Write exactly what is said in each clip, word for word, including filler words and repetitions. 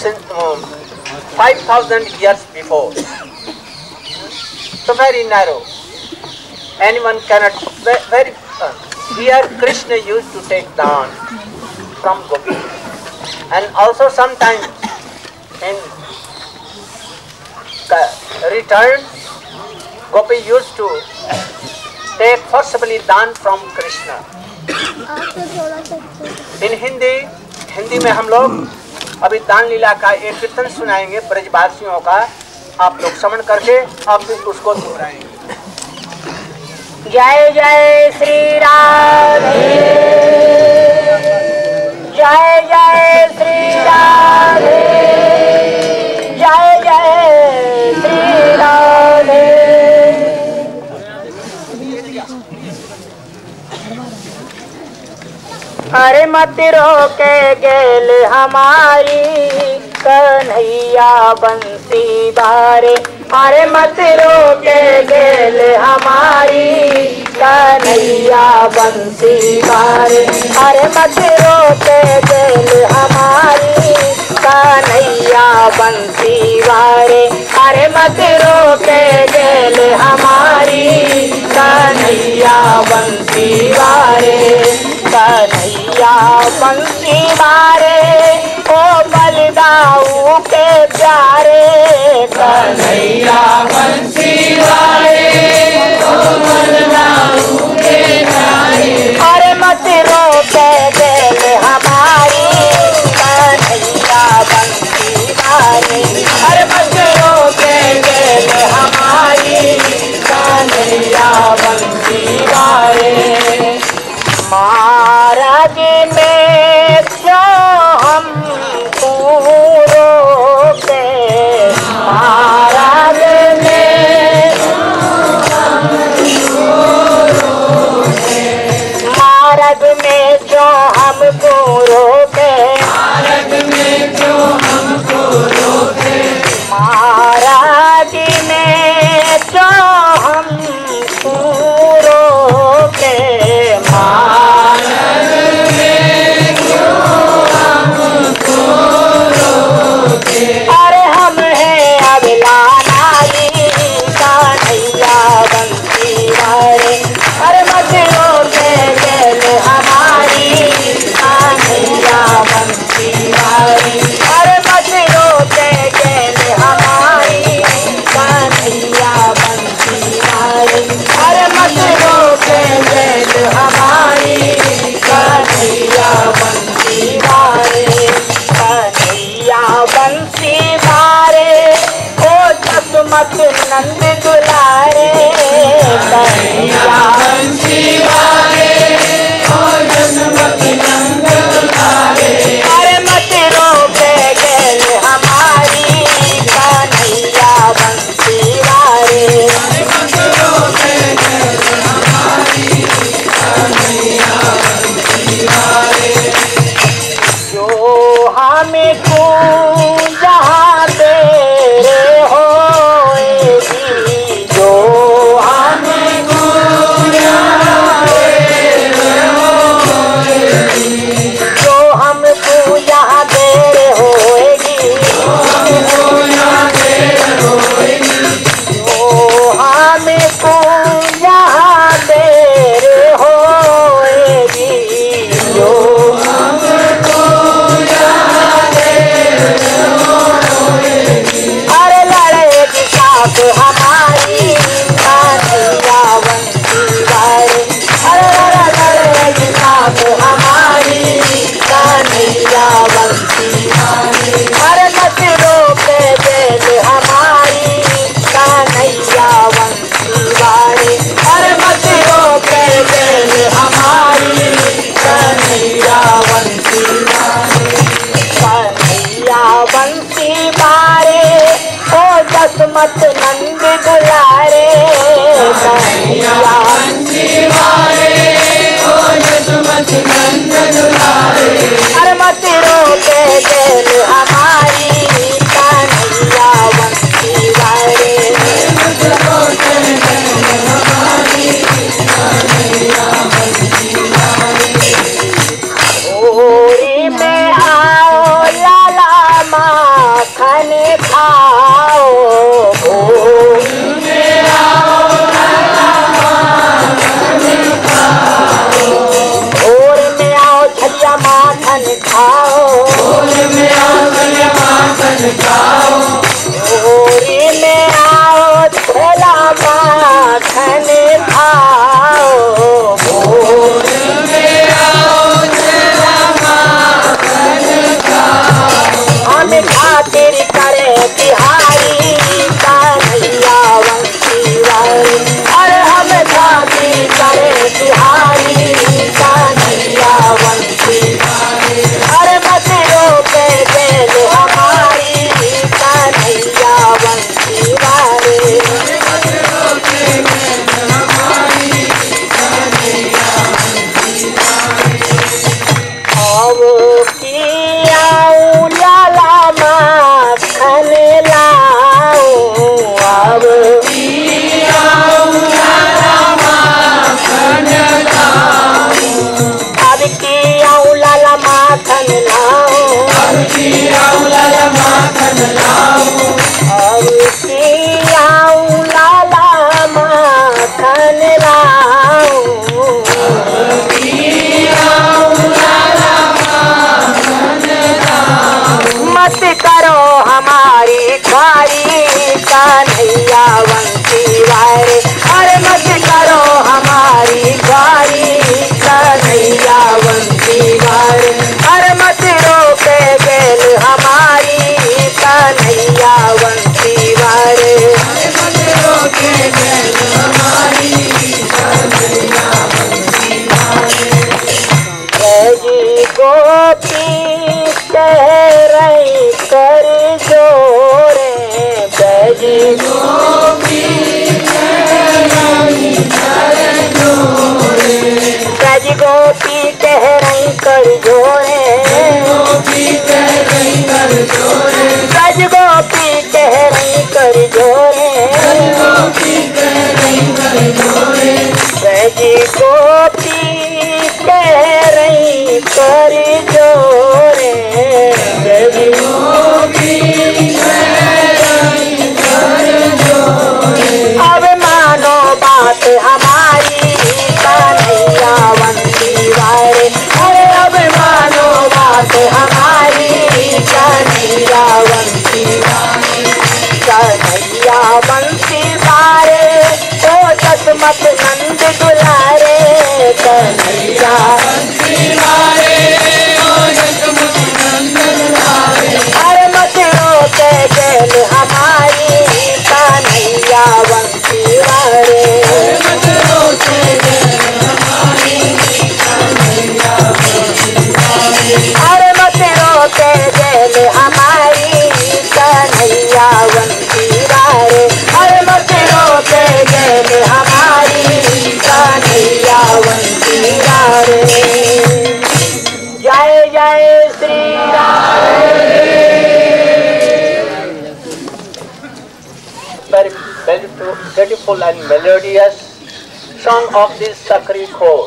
five thousand years before. So very narrow. Anyone cannot, very, uh, here Krishna used to take down from Gopi. And also sometimes in return, Gopi used to take forcibly दान from Krishna. In Hindi, Hindi में हम लोग अभी दान लीला का एक कीर्तन सुनाएंगे ब्रजवासियों का, आप लोग श्रवण करके आप उसको दोहराएंगे। जय जय श्री राधे, जय जय श्री राधे, जय जय श्री राधे। अरे मत रोके गेल हमारी कन्हैया बंसी बारे, अरे मत रोके गेल हमारी कन्हैया बंसी बारे, अरे मत रोके गेल हमारी कन्हैया बंसी बारे, अरे मत रोके गेल हमारी कन्हैया बंसी बारे, कन्हैया बंसी बारे ओ बलदाऊ के प्यारे, कन्हैया बंसी बारे ओ बलदाऊ के प्यारे, अरे मत रोके गेल हमारी कन्हैया बंसी बारे, अरे मत रोके गेल हमारी कन्हैया बंसी बारे। महाराज में क्यों हम रोके, महाराज में महाराज में क्यों हमको रोके, महाराज में क्यों हमको रोके, महाराज में क्यों हमको रोके, महाराज में क्यों हमको रोके, अरे हम हैं अबला नारी कन्हैया बंसी बारे, अरे मत रोके गेल हमारी कन्हैया बंसी बारे, अरे मत रोके गेल हमारी कन्हैया बंसी बारे, अरे मत रोके गेल हमारी कन्हैया बंसी बारे, कन्हैया बंसी बारे ओ जसमत नंद दुलारे, कन्हैया बंसी बारे ओ जसमत नंद दुलारे, अरे मत रोके गेल हमारी कन्हैया बंसी बारे, अरे मत रोके गेल हमारी कन्हैया बंसी बारे। जो हमें को जहाँ तेरे होएगी, जो हमें को जहाँ तेरे होएगी, जो हमको यहाँ तेरे होएगी, जो हमको यहाँ तेरे होएगी, जो हमको यहाँ तेरे होएगी, जो हमको यहाँ तेरे होएगी, अरे लड़ेगी साथ हमारी कन्हैया बंसी बारे, अरे लड़ेगी साथ हमारी कन्हैया बंसी बारे, अरे मत रोके गेल हमारी कन्हैया बंसी बारे, अरे मत रोके गेल हमारी कन्हैया बंसी बारे, कन्हैया बंसी बारे ओ जसमत नंद दुलारे, कन्हैया बंसी बारे ओ जसमत नंद दुलारे, अरे मत रोके गेल हमारी कन्हैया बंसी बारे, मत रोके गेल हमारी कन्हैया बंसी बारे। होरी में आओ लाला माँ मत करो हमारी ख्वारी कन्हैया बंसी वारे, अरे मत करो हमारी ख्वारी कन्हैया बंसी वारे, अरे मत रोके गेल हमारी कन्हैया बंसी वारे, अरे मत रोके गेल हमारी कन्हैया बंसी वारे। जी गोपी रही कर जोरे, बैजी गोपी रही कर जोरे, बैजी गोपी कह रही कर जोरे, गोपी कह रही कर जोरे, बैजी गोपी कह रही कर जोरे, गोपी कह रही कर जोरे, बैजी गोपी कह रही कर जोरे, बैजी गोपी कह रही कर जोरे। अब मानो बात हमारी कन्हैया बंसी वारे, अरे अब मानो बात हमारी कन्हैया बंसी वारे, कन्हैया बंसी वारे, ओ सतमत नंद दुलारे, कन्हैया बंसी वारे, ओ सतमत नंद दुलारे, अरे मत रोके गेल हमारी कन्हैया बंसी वारे, अरे मत रोके गेल हमारी कन्हैया बंसी वारे, अरे मत रोके गेल हमारी कन्हैया बंसी वारे, अरे मत रोके गेल हमारी कन्हैया बंसी वारे। जय जय Shri Ram. Very beautiful and melodious song of this Sakri Khor.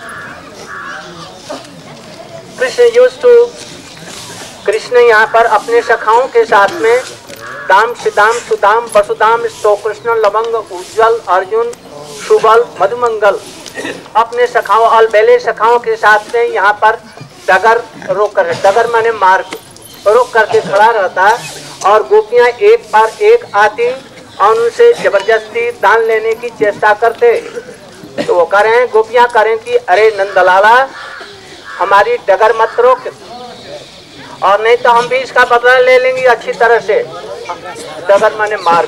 Krishna used to Krishna यहाँ पर अपने सखाओं के साथ में दाम सिदाम सुदाम वसुदाम कृष्ण लवंग उज्जवल अर्जुन सुबल मधुमंगल अपने सखाओं और बेले सखाओं के साथ में यहाँ पर डगर रोक कर डगर माने मार्ग रोक करके खड़ा रहता है और गोपियाँ एक पर एक आती और उनसे जबरदस्ती दान लेने की चेष्टा करते। तो वो कह रहे हैं गोपियाँ करें कि अरे नंदलाला हमारी डगर मत रोक और नहीं तो हम भी इसका बदला ले लेंगे अच्छी तरह से। डगर माने मार्ग।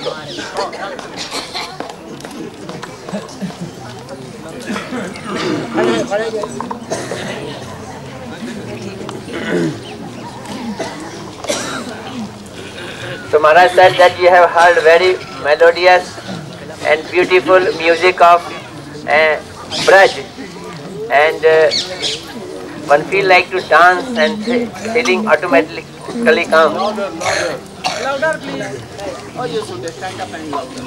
So Maharaj said that you have heard very melodious and beautiful music of uh, Braj, and uh, one feel like to dance and feeling automatically calm. Louder, louder. Louder, please. Or you should stand up and louder.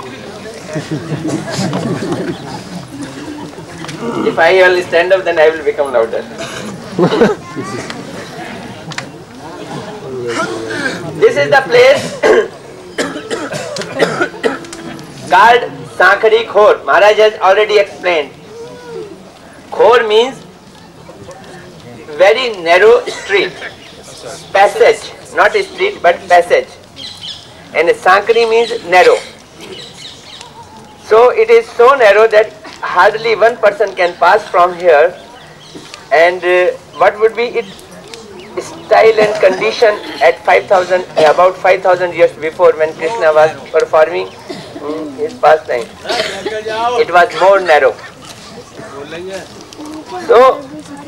If I will stand up, then I will become louder. This is the place called Sankhari Khor. Maharaj has already explained. Khor means very narrow street, passage, not a street but passage. And Sankhari means narrow. So it is so narrow that hardly one person can pass from here. And uh, what would be its style and condition at five thousand, about five thousand years before, when Krishna was performing mm, his pastime? It was more narrow. So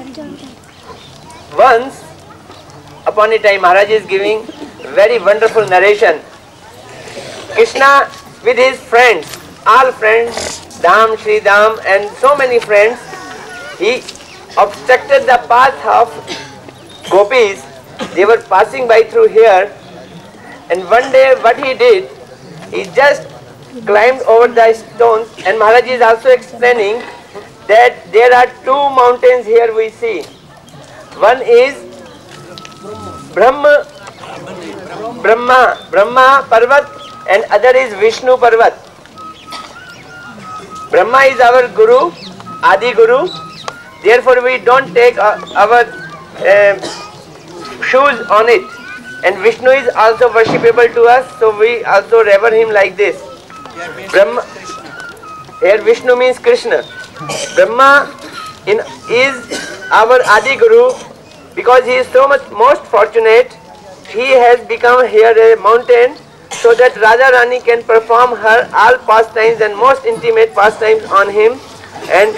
once upon a time, Maharaj is giving very wonderful narration. Krishna with his friends, all friends, Dham, Shri Dham and so many friends, he obstructed the path of gopis. They were passing by through here, and one day what he did, he just climbed over the stones, and Maharaj is also explaining that there are two mountains here we see. One is Brahma, Brahma, Brahma Parvat, and other is Vishnu Parvat. Brahma is our Guru, Adi Guru. Therefore we don't take our uh, shoes on it. And Vishnu is also worshipable to us, so we also revere him like this. Brahma, here Vishnu means Krishna. Brahma in, is our Adi Guru because he is so much most fortunate. He has become here a mountain so that Radha Rani can perform her all pastimes and most intimate pastimes on him, and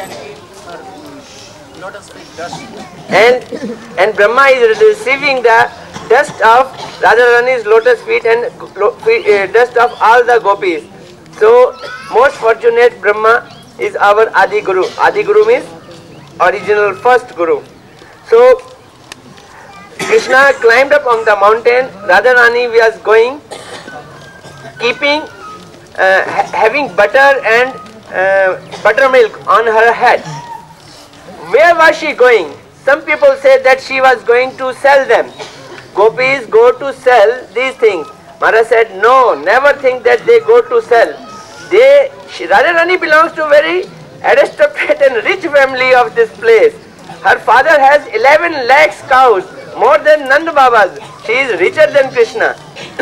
and and Brahma is receiving the dust of Radha Rani's lotus feet and uh, dust of all the gopis. So most fortunate Brahma is our Adi Guru. Adi Guru means original first Guru. So Krishna climbed up on the mountain. Radha Rani was going, keeping, uh, ha having butter and uh, buttermilk on her head. Where was she going? Some people say that she was going to sell them. Gopis go to sell these things. Maharaj said, no, never think that they go to sell. They, she, Radha Rani belongs to very aristocratic and rich family of this place. Her father has eleven lakhs cows, more than Nanda Baba's. She is richer than Krishna.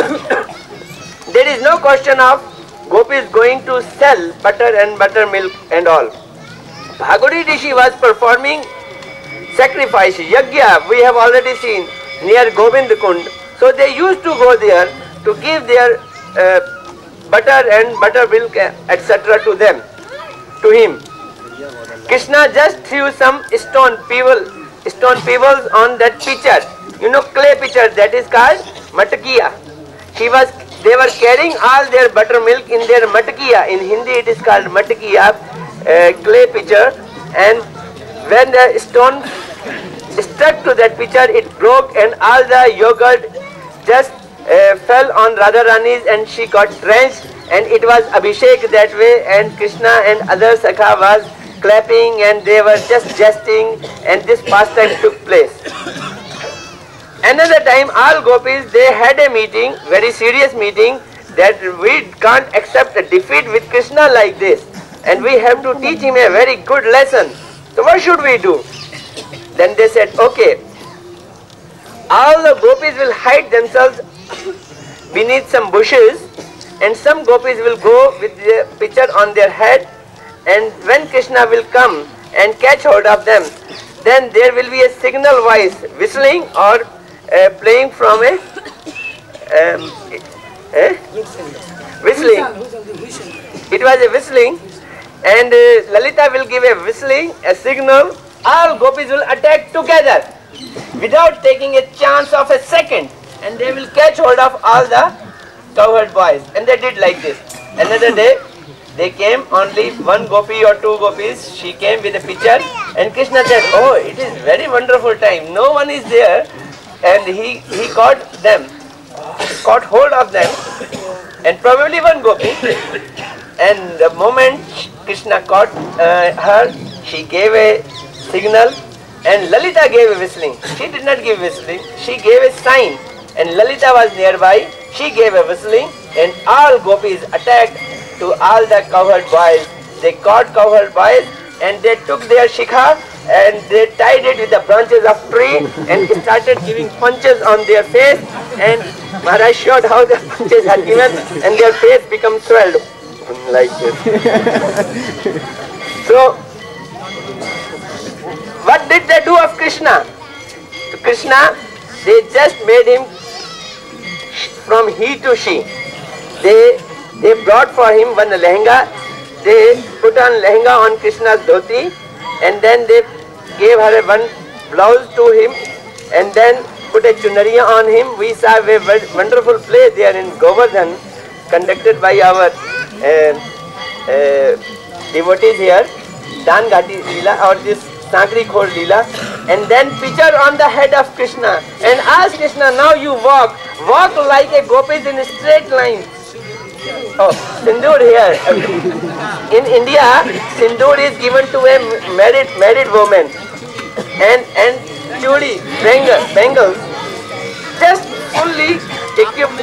There is no question of gopis going to sell butter and buttermilk and all. Bhagavati Rishi was performing sacrifice, yajna, we have already seen, near Govind Kund. So they used to go there to give their uh, butter and buttermilk, et cetera to them, to him. Krishna just threw some stone pebble, stone pebbles on that pitcher. You know, clay pitcher, that is called matkiya. She was, they were carrying all their buttermilk in their matkiya. In Hindi it is called matkiya, uh, clay pitcher. And when the stone stuck to that pitcher, it broke and all the yogurt just uh, fell on Radha Rani's and she got drenched, and it was Abhishek that way, and Krishna and other Sakha was clapping and they were just jesting, and this pastime took place. Another time all gopis, they had a meeting, very serious meeting, that we can't accept a defeat with Krishna like this, and we have to teach him a very good lesson. So what should we do? Then they said, okay, all the gopis will hide themselves beneath some bushes, and some gopis will go with the pitcher on their head, and when Krishna will come and catch hold of them, then there will be a signal voice whistling or uh, playing from a um, eh? whistling. It was a whistling, and uh, Lalita will give a whistling, a signal. All gopis will attack together without taking a chance of a second, and they will catch hold of all the cowherd boys. And they did like this. Another day, they came, only one gopi or two gopis, she came with a pitcher, and Krishna said, oh, it is very wonderful time, no one is there, and he, he caught them, caught hold of them, and probably one gopi, and the moment Krishna caught uh, her, she gave a signal, and Lalita gave a whistling. She did not give whistling, she gave a sign, and Lalita was nearby, she gave a whistling, and all gopis attacked to all the cowherd boys. They caught cowherd boys and they took their shikha and they tied it with the branches of tree and started giving punches on their face, and Maharaj showed how the punches had given and their face became swelled like this. So, what did they do of Krishna? To Krishna, they just made him from he to she. They They brought for him one lehenga, they put on lehenga on Krishna's dhoti, and then they gave her a one blouse to him, and then put a chunariya on him. We saw a wonderful play there in Govardhan, conducted by our uh, uh, devotees here, Dan Ghati Leela, or this Sankri Khor Leela, and then picture on the head of Krishna, and ask Krishna, now you walk, walk like a gopis in a straight line. Oh, sindoor here. In India, sindoor is given to a married married woman, and and chudi, bangle, bangles, just fully equipped.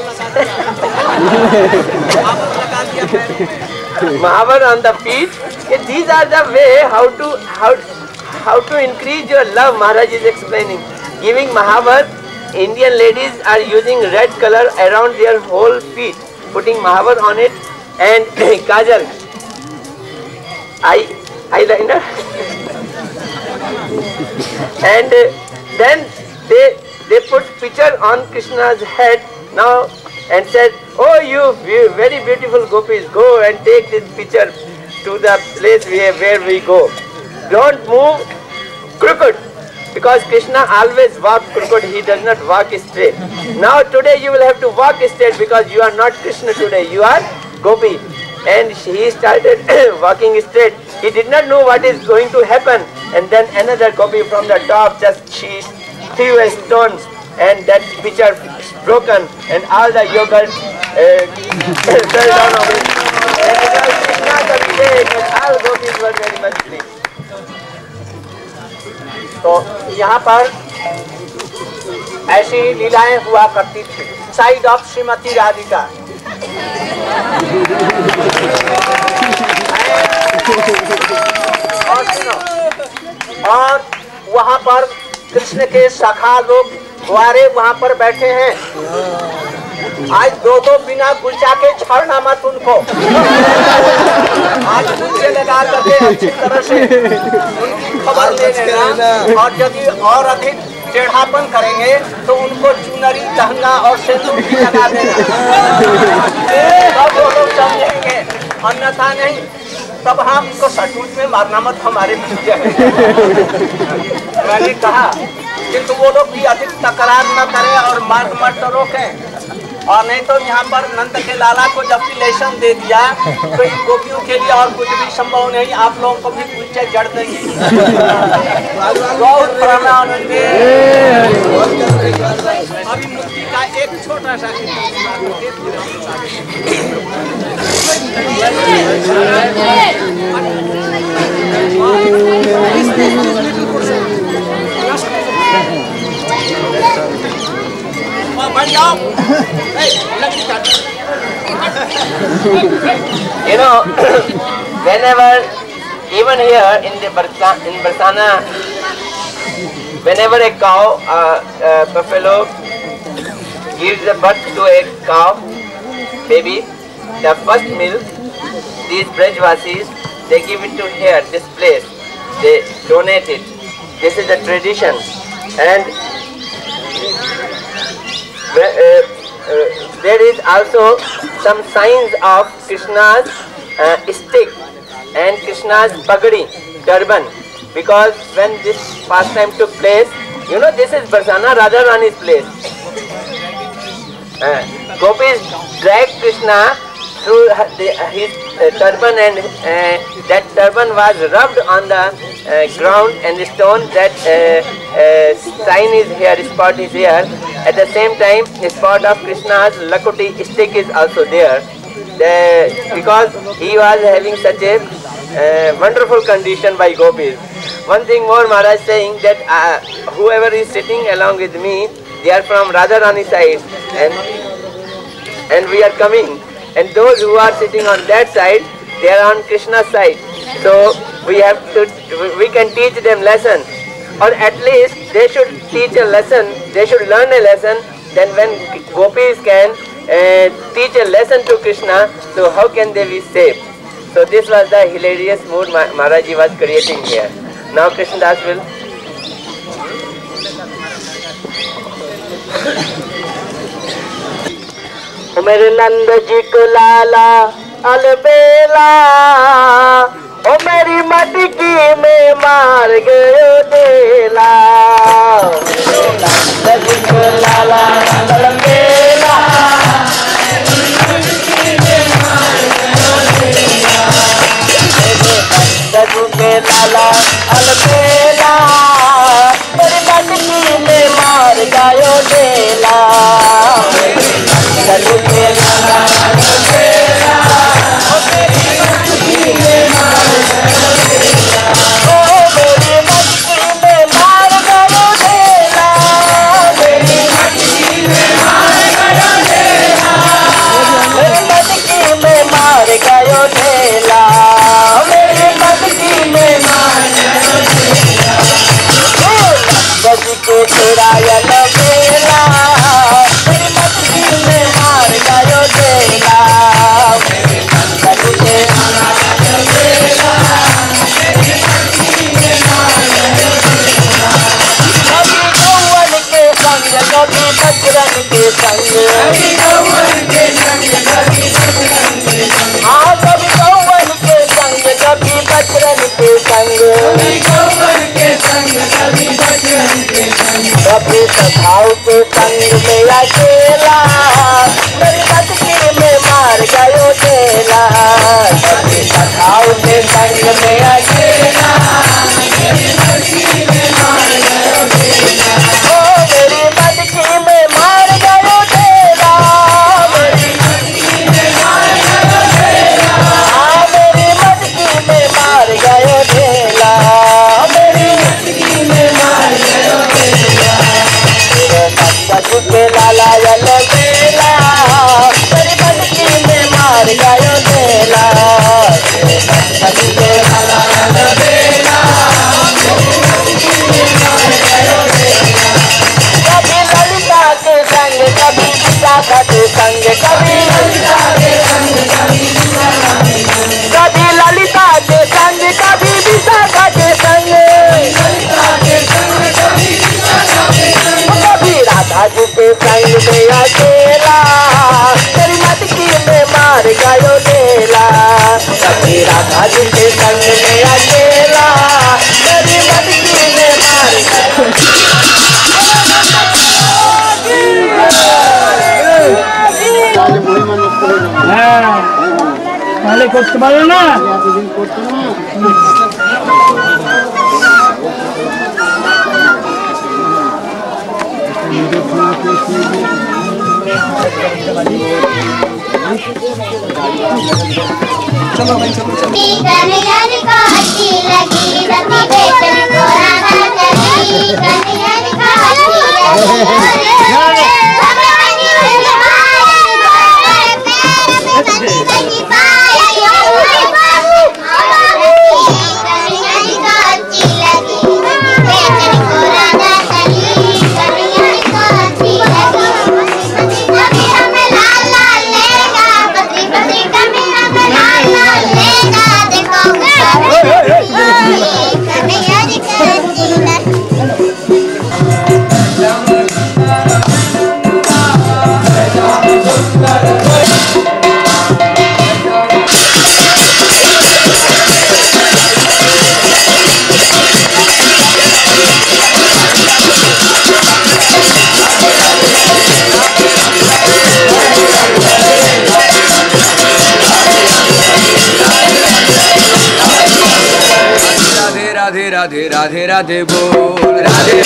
Mahavar on the feet. These are the way how to how how to increase your love. Maharaj is explaining, giving Mahavar Indian ladies are using red color around their whole feet, putting mahavar on it and kajal, eye eyeliner, and uh, then they they put picture on Krishna's head now and said, "Oh, you very beautiful gopis, go and take this picture to the place where, where we go. Don't move crooked." Because Krishna always walks crooked, he does not walk straight. Now today you will have to walk straight because you are not Krishna today, you are Gopi. And he started walking straight. He did not know what is going to happen. And then another Gopi from the top just she threw a stone and that pitcher broken and all the yogurt uh, fell down on it. And it was Krishna's mistake and all Gopis were very much pleased. तो यहाँ पर ऐसी लीलाएं हुआ करती थी side of Shrimati Radhika. और सुनो, और वहाँ पर कृष्ण के सखा लोग द्वारे वहाँ पर बैठे हैं। आज दो दो बिना गुलचा के छोड़ना मत उनको। आज गुलचे लगा करके अच्छी तरह से उनकी खबर ले लेना, और यदि और अधिक टेढ़ापन करेंगे तो उनको चुनरी लहंगा और सिंदूर भी लगा देना, तब वो लोग समझेंगे, अन्यथा नहीं। तब हम उनको सचमुच में मारना मत हमारे पीछे। मैंने कहा किंतु वो लोग भी अधिक तकरार न करें और मार्ग मत रोकें। और नहीं तो यहाँ पर नंद के लाला को जब इलेक्शन दे दिया तो इन गोपियों के लिए और कुछ भी संभव नहीं, आप लोगों को भी कुछ जड़ देगी। बहुत प्रणानंद। अभी मुक्ति का एक छोटा सा You know, whenever, even here in the Barsa, in Barsana, whenever a cow, uh, uh, buffalo gives a birth to a cow, baby, the first milk, these Brajvasis, they give it to here, this place, they donate it. This is the tradition. And uh, uh, there is also some signs of Krishna's uh, stick and Krishna's pagadi, turban, because when this pastime took place, you know, this is Barsana Radharani's place. Uh, Gopis dragged Krishna through the, his uh, turban, and uh, that turban was rubbed on the uh, ground and the stone. That uh, uh, sign is here, spot is here. At the same time, the spot of Krishna's lakuti stick is also there. The, because he was having such a uh, wonderful condition by Gopis. One thing more, Maharaj saying that uh, whoever is sitting along with me, they are from Radharani side, and and we are coming. And those who are sitting on that side, they are on Krishna's side. So we have to, we can teach them lesson, or at least they should teach a lesson. They should learn a lesson. Then when Gopis can uh, teach a lesson to Krishna, so how can they be saved? So this was the hilarious mood Maharaji was creating here. Now Krishnadas will. मेरे नंद जी को लाला अलबेला, ओ मेरी मटकी में मार गयो देला। नंद जी को लाला अलबेला, नंद जी के लाला अलबेला, मेरी मटकी में मार गयो देला। नंद के लाला अलबेला, ओ मेरी मटकी में मार गयो देला। ओ मेरी मटकी में मार गयो देला, मेरी मटकी में मार गयो देला, मेरी मटकी में मार गयो देला, मेरी मटकी में मार गयो देला। ओ नंद जी के चुराया अलबेला, में मार गयो देला मेरे संग के कभी बजरंग के संग कभी गौवन के संग कभी बजरंग के संग हाँ कभी गौवन के संग कभी बजरंग के संग कभी गौवन के संग कभी बजरंग के संग कभी सखाओ के संग में अकेला मेरी मटकी में मार गयो देला कभी सखाओ के संग में अकेला मेरी मटकी में मार गयो देला ओ मेरी मटकी में मार गयो देला मेरी मटकी में मार गयो देला हाँ मेरी मटकी में मार गयो देला मेरी मटकी में मार गयो देला मेरे संग के लाला यल देला मेरी मटकी में मार गयो देला मेरे संग के लाला यल देला मेरी मटकी में मार गयो देला कभी ललिता के संग कभी विशाखा के संग कभी ललिता के संग कभी विशाखा के संग कभी ललिता के संग कभी विशाखा के संग ललिता के संग कभी विशाखा के संग कभी राधा जी के संग में अकेला तेरी मटकी में मार गयो देला कभी राधा जी के संग में अकेला तेरी मटकी में मार गयो তাহলে করতে পারো না चलो भाई चलो चलो कन्हैया को अच्छी लगी रति बेचन को राधा चली कन्हैया को अच्छी लगी राधे राधे राधे राधे बोल राधे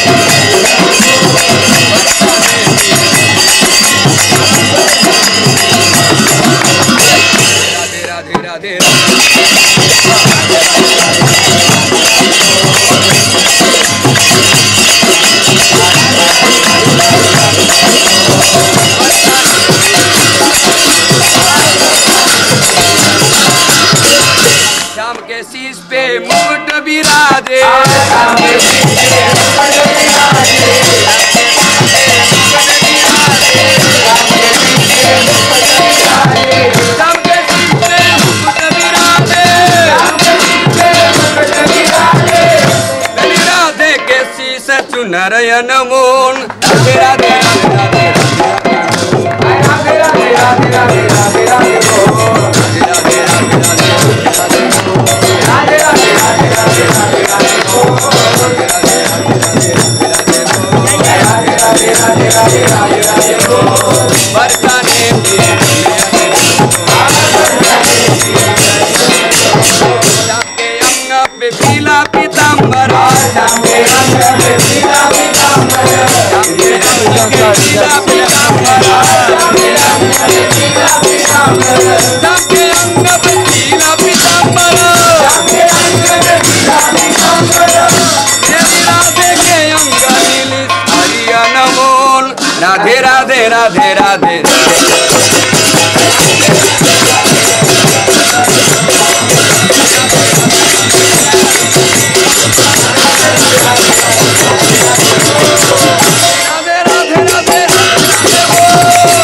राधे राधे राधे शाम के शीश पे मुकुट विराजे शाम के शीश पे मुकुट विराजे शाम के शीश पे मुकुट विराजे गली राधे के शीश चुनर अनमोल राधे राधे राधे राधे राधे राधे राधे राधे राधे बोल राधे राधे राधे पीला पीताम्बर सबके अंग पे पीला पीताम्बर सबके अंग पे पीला पीताम्बर सबके अंग पे पीला पीताम्बर सबके अंग पे पीला पीताम्बर सबके अंग पे पीला पीताम्बर मेरी राधे के अंग नीली हरिया नमोल राधे राधे राधे राधे राधे राधे राधे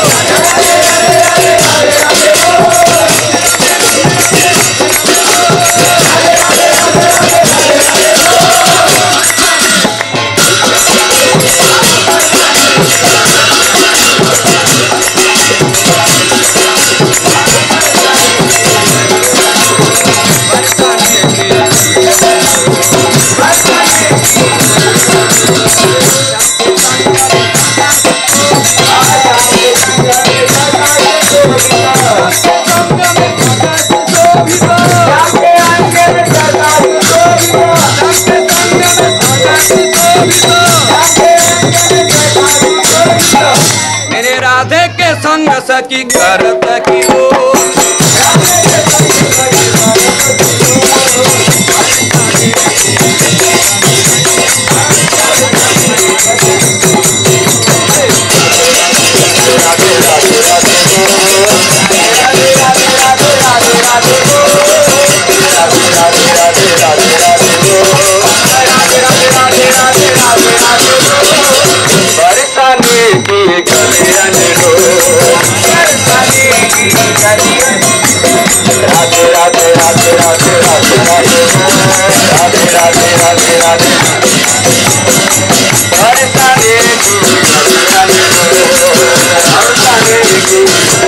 राधे के संग सखी करत की हो बरसाने की गलियन रो बरसाने की गलियन राधे राधे राधे राधे राधे राधे राधे राधे राधे राधे बरसाने की गलियन रो बरसाने की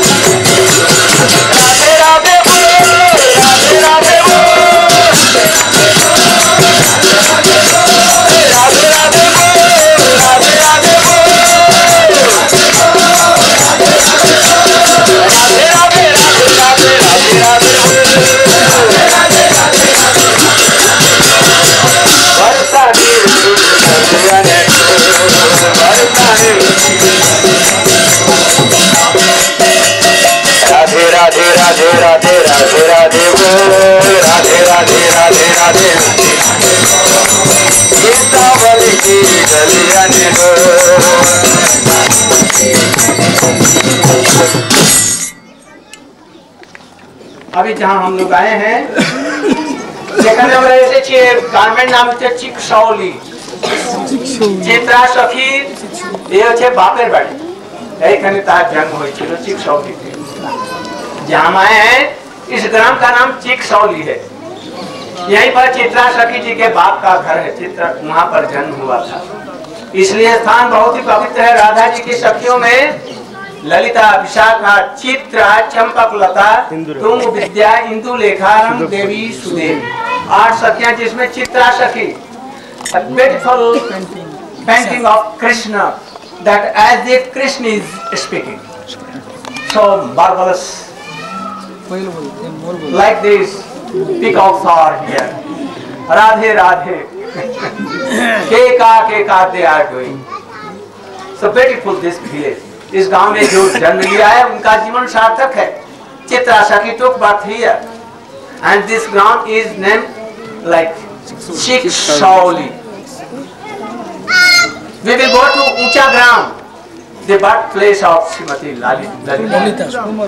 राधे राधे बोलो राधे राधे बोलो राधे राधे बोलो राधे राधे बोलो राधे राधे राधे राधे राधे राधे बरसाने की गलियन बरसाने राधे राधे राधे राधे राधे राधे वो राधे राधे राधे राधे सावल की गलियन हो अभी जहाँ हम लोग आए हैं যেখানে আমরা এসেছি গার্মেন্ট নাম হচ্ছে চিকশৌলি চিত্রা সখী এই হচ্ছে বাপের বাড়ি এইখানে তার জন্ম হয়েছিল চিকশৌলিতে जहाँ हम आए हैं इस ग्राम का नाम चिकसौली है यहीं पर चित्रा सखी जी के बाप का घर है चित्रा वहाँ पर जन्म हुआ था इसलिए स्थान बहुत ही पवित्र है राधा जी की सखियों में ललिता विशाखा चित्रा चंपकलता तुंग विद्या इंदुलेखा देवी सुदेवी आठ सखियां जिसमें चित्रा सखी beautiful painting of Krishna that as if Krishna is speaking so marvelous like this peacocks are here Radhe Radhe Keka Keka they are doing so beautiful this village इस गांव में जो जन्म लिया है उनका जीवन सार्थक है चित्रा सखी took birth here and this ground is named like Chikshauli we will go to Ucha Gram the birthplace of Srimati Lalita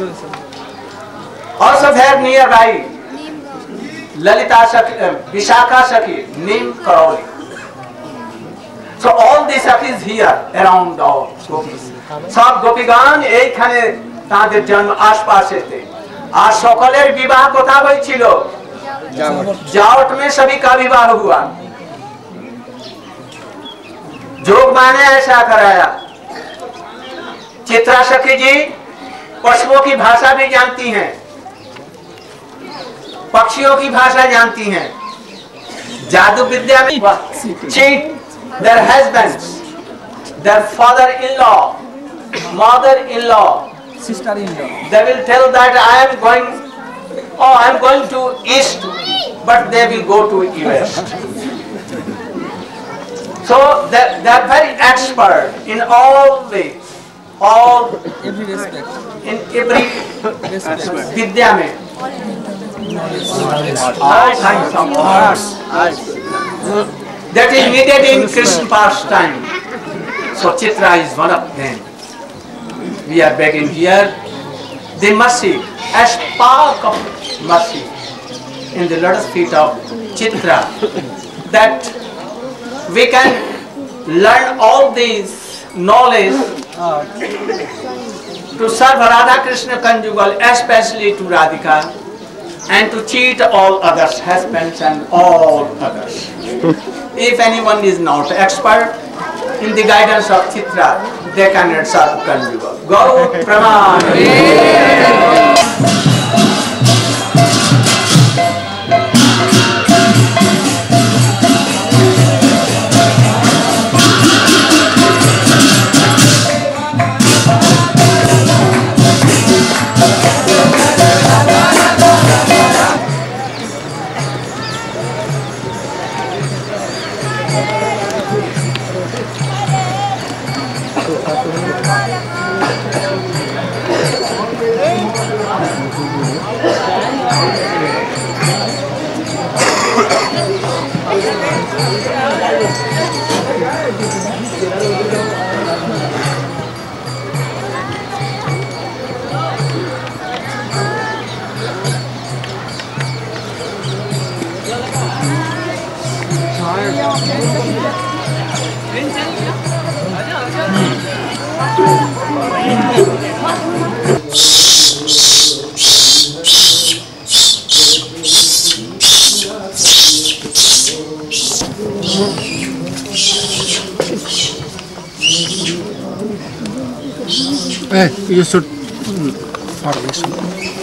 also there nearby Lalita Sakhi, uh, Vishakha Sakhi, Neem Karauli. So all these Sakhis here around all gopis. सब गोपीगण এইখানে তাদের জন্ম आसपास थे आज সকলের विवाह কোথা হয়েছিল जावट में सभी का विवाह हुआ जोग माने ऐसा कराया चित्रा सखी जी पशुओं की भाषा भी जानती हैं पक्षियों की भाषा जानती हैं जादू विद्या में cheat their husbands their father-in-law mother-in-law sister-in-law they will tell that I am going oh I am going to east but they will go to west so they, they are very expert in all ways all every respect in every respect vidya mein all kinds of arts that is needed in Krishna pastime so Chitra is one of them we are begging here the mercy a spark of mercy in the lotus feet of Chitra that we can learn all these knowledge to serve Radha Krishna conjugal especially to Radhika and to cheat all others husbands and all others if anyone is not expert in the guidance of Chitra they cannot serve conjugal go praman Hey, you should not listen.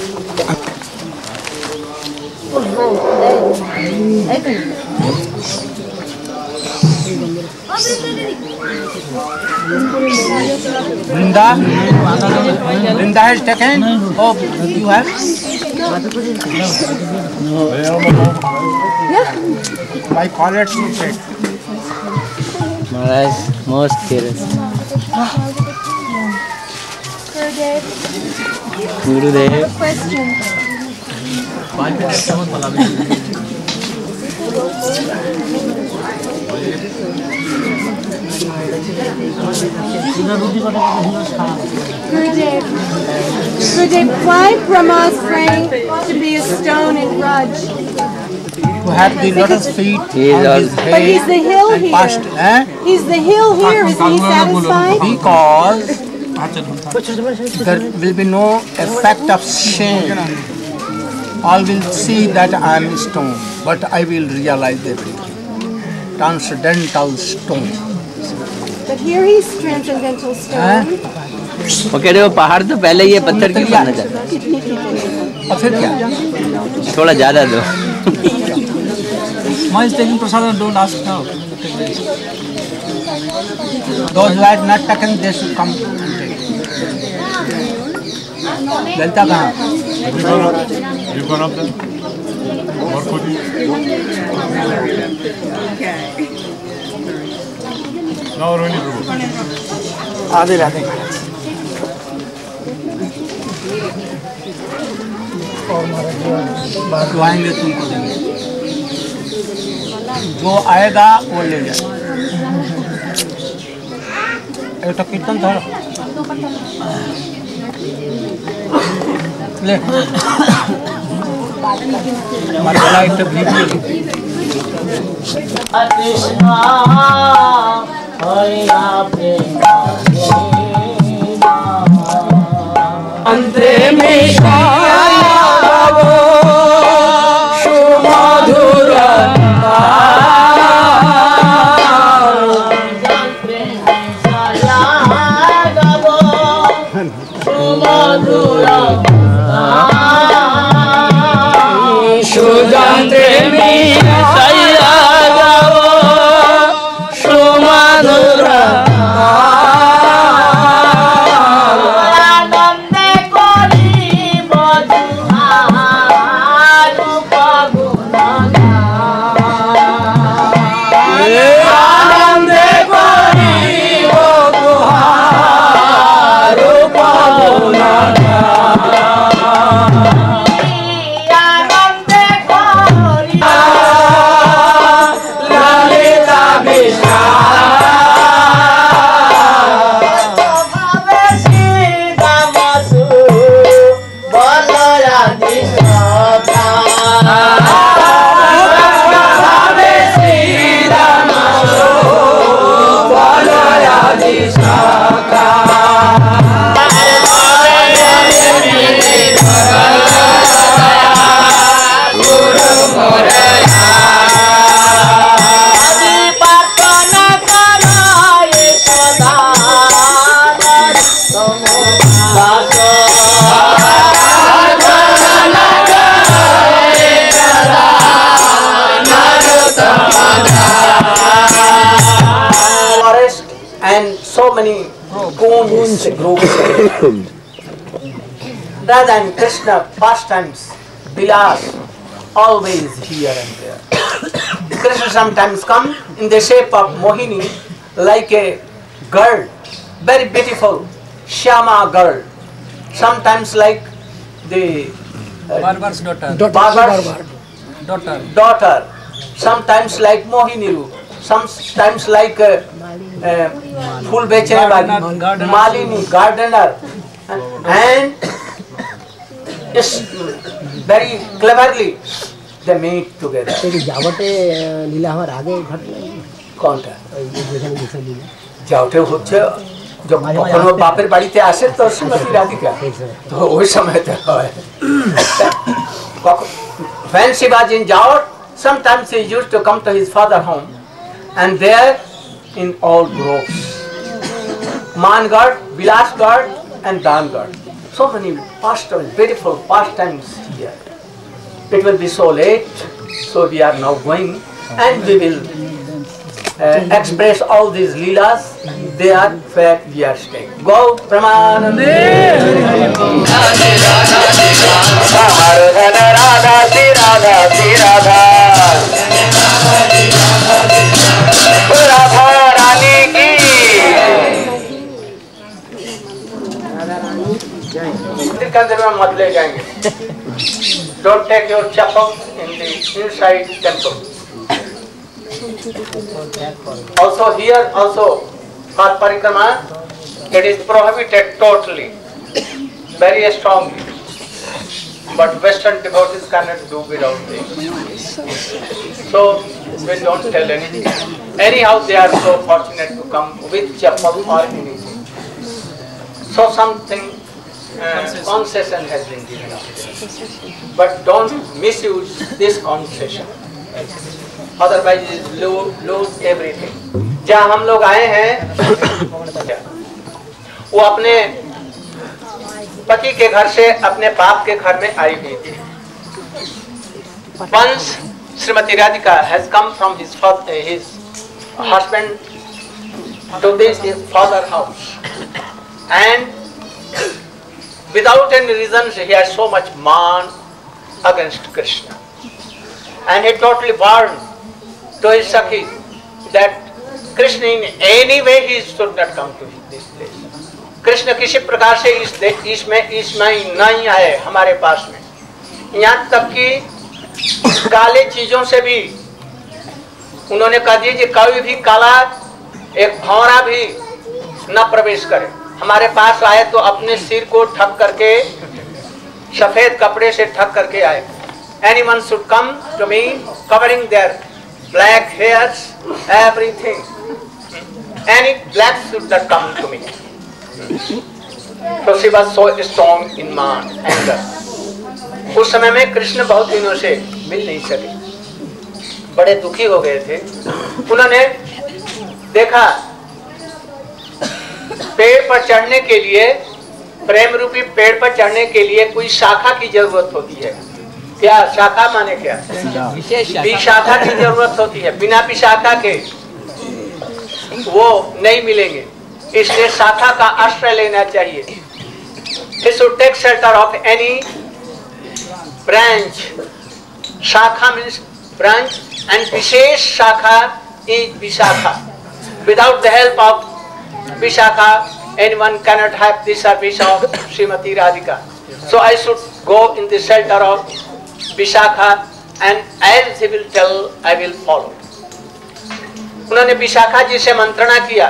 Brinda? Brinda has taken? Oh, you have? No. My college will take. Maharaj, most curious. Gurudev. I have a question. Gurudev, Gurudev, why Brahma's praying to be a stone in Raj? To have the lotus feet He is on all- his But head he's the hill and here. past, eh? He's the hill here. Isn't he satisfied? Because there will be no effect of shame. All will see that I am stone, but I will realize everything. Transcendental stone. But here he's transcendental stone. वो कह रहे हो पहाड़ तो पहले ये पत्थर क्यों बनना चाहता और फिर क्या? थोड़ा ज्यादा दो Ma is taking prasadam, don't ask now. Those who had not taken, they should come and take. Lalita kahan? You gone up there? What could you? Now Rohini Prabhu. आधे रहते हैं। जो आएंगे तुमको देंगे, जो आएगा वो ले जाए। एक तो कीर्तन था ले मतलब एक तो वीडियो अंतरे में सुमधुर सुजंत्र में सैया गावो सुमधुर so many groups, groups. Radha and Krishna pastimes, Vilas, always here and there. Krishna sometimes come in the shape of Mohini, like a girl, very beautiful, Shyama girl. Sometimes like the uh, Barbar's daughter. Barbar's Daughter. daughter. Sometimes like Mohini Roop. Sometimes like uh, uh, Phul Bechene Wali, Gardener. Malini, gardener. And just very cleverly they meet together. যাওয়াতে লীলা হওয়ার আগে ঘটনা কোনটা? যেখানে যেখানে লীলা যাওয়াতে হচ্ছে যখন কখনো বাপের বাড়িতে আসে তো শ্রীমতী রাধিকা তো ওই সময়তে হয়। When she was in Jaot, sometimes he used to come to his father home, and there in all groups, Man God, Vilas God, and Damgad. So many pastimes, beautiful pastimes here. It will be so late, so we are now going and we will uh, express all these leelas. They are where we are staying. Go Pramanande. मत ले जाएंगे. Don't take your chappals in the inside temple. Also here also for parikrama it is prohibited totally, very strongly. But Western devotees cannot do without this. So we don't tell anything. Anyhow, they are so fortunate to come with chappal or anything. So something uh, concession has been given up. But don't misuse this concession. Otherwise you lose, lose everything. जहाँ हम लोग आए हैं वो अपने पति के घर से अपने बाप के घर में आई हुई थी. Once Srimati Radhika has come from his father, his husband to this his father house, and without any reason he has so much man against Krishna, and he totally warned to his Sakhi that Krishna in any way he should not come to this place. Krishna किसी प्रकार से इस इसमें इसमें नहीं आए हमारे पास में. यहाँ तक कि काले चीजों से भी उन्होंने कहा दिया कि कोई भी काला एक भौरा भी न प्रवेश करे. हमारे पास आए तो अपने सिर को ढक करके सफेद कपड़े से ढक करके आए. Anyone should come to me covering their black hairs, everything. Any black should not come to me. So she was so strong in man, anger. उस समय में कृष्ण बहुत दिनों से मिल नहीं सके, बड़े दुखी हो गए थे. उन्होंने देखा पेड़ पर चढ़ने के लिए, प्रेम रूपी पेड़ पर चढ़ने के लिए कोई शाखा की जरूरत होती है. क्या शाखा माने क्या? विशाखा की जरूरत होती है. बिना विशाखा के वो नहीं मिलेंगे, इसलिए शाखा का आश्रय लेना चाहिए. He should take shelter of any branch. Shakha means branch, and Vishesh Shakha is Vishakha. Without the help of Vishakha, anyone cannot have the service of Srimati Radhika. So I should go in the shelter of Vishakha, and as he will tell, I will follow. उन्होंने विशाखा जी से मंत्रणा किया,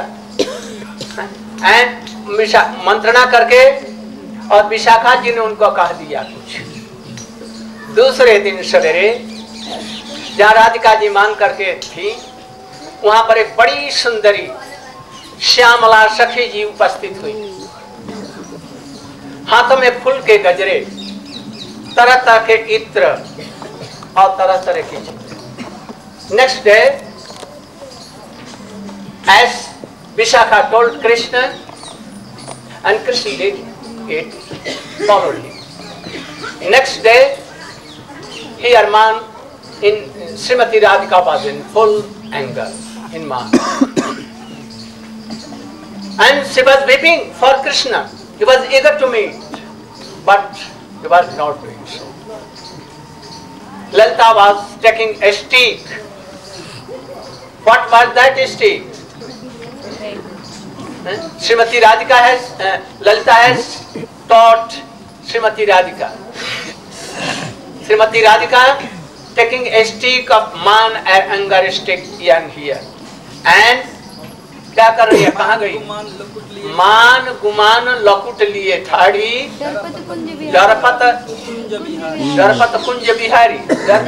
and मंत्रणा करके और विशाखा जी ने उनको कह दिया कुछ. दूसरे दिन सवेरे जहाँ राधिका जी मान करके थी, वहां पर एक बड़ी सुंदरी श्यामला सखी जी उपस्थित हुई. हाथों में फूल के गजरे, तरह तरह के इत्र और तरह तरह की चीजें. Next day as Vishakha told Krishna, and Krishna did it, followed him. Next day, here man in Srimati Radhika was in full anger, in man. And she was weeping for Krishna. He was eager to meet, but he was not doing so. Lalita was taking a stick. What was that stick? Srimati Radhika has, uh, Lalita has taught Srimati Radhika. Srimati Radhika taking a stick of man and anger stick here and here. And क्या कर रही है? कहाँ गई? मान गुमान लकुट लिए ठाड़ी दरपत दरपत Kunj Bihari.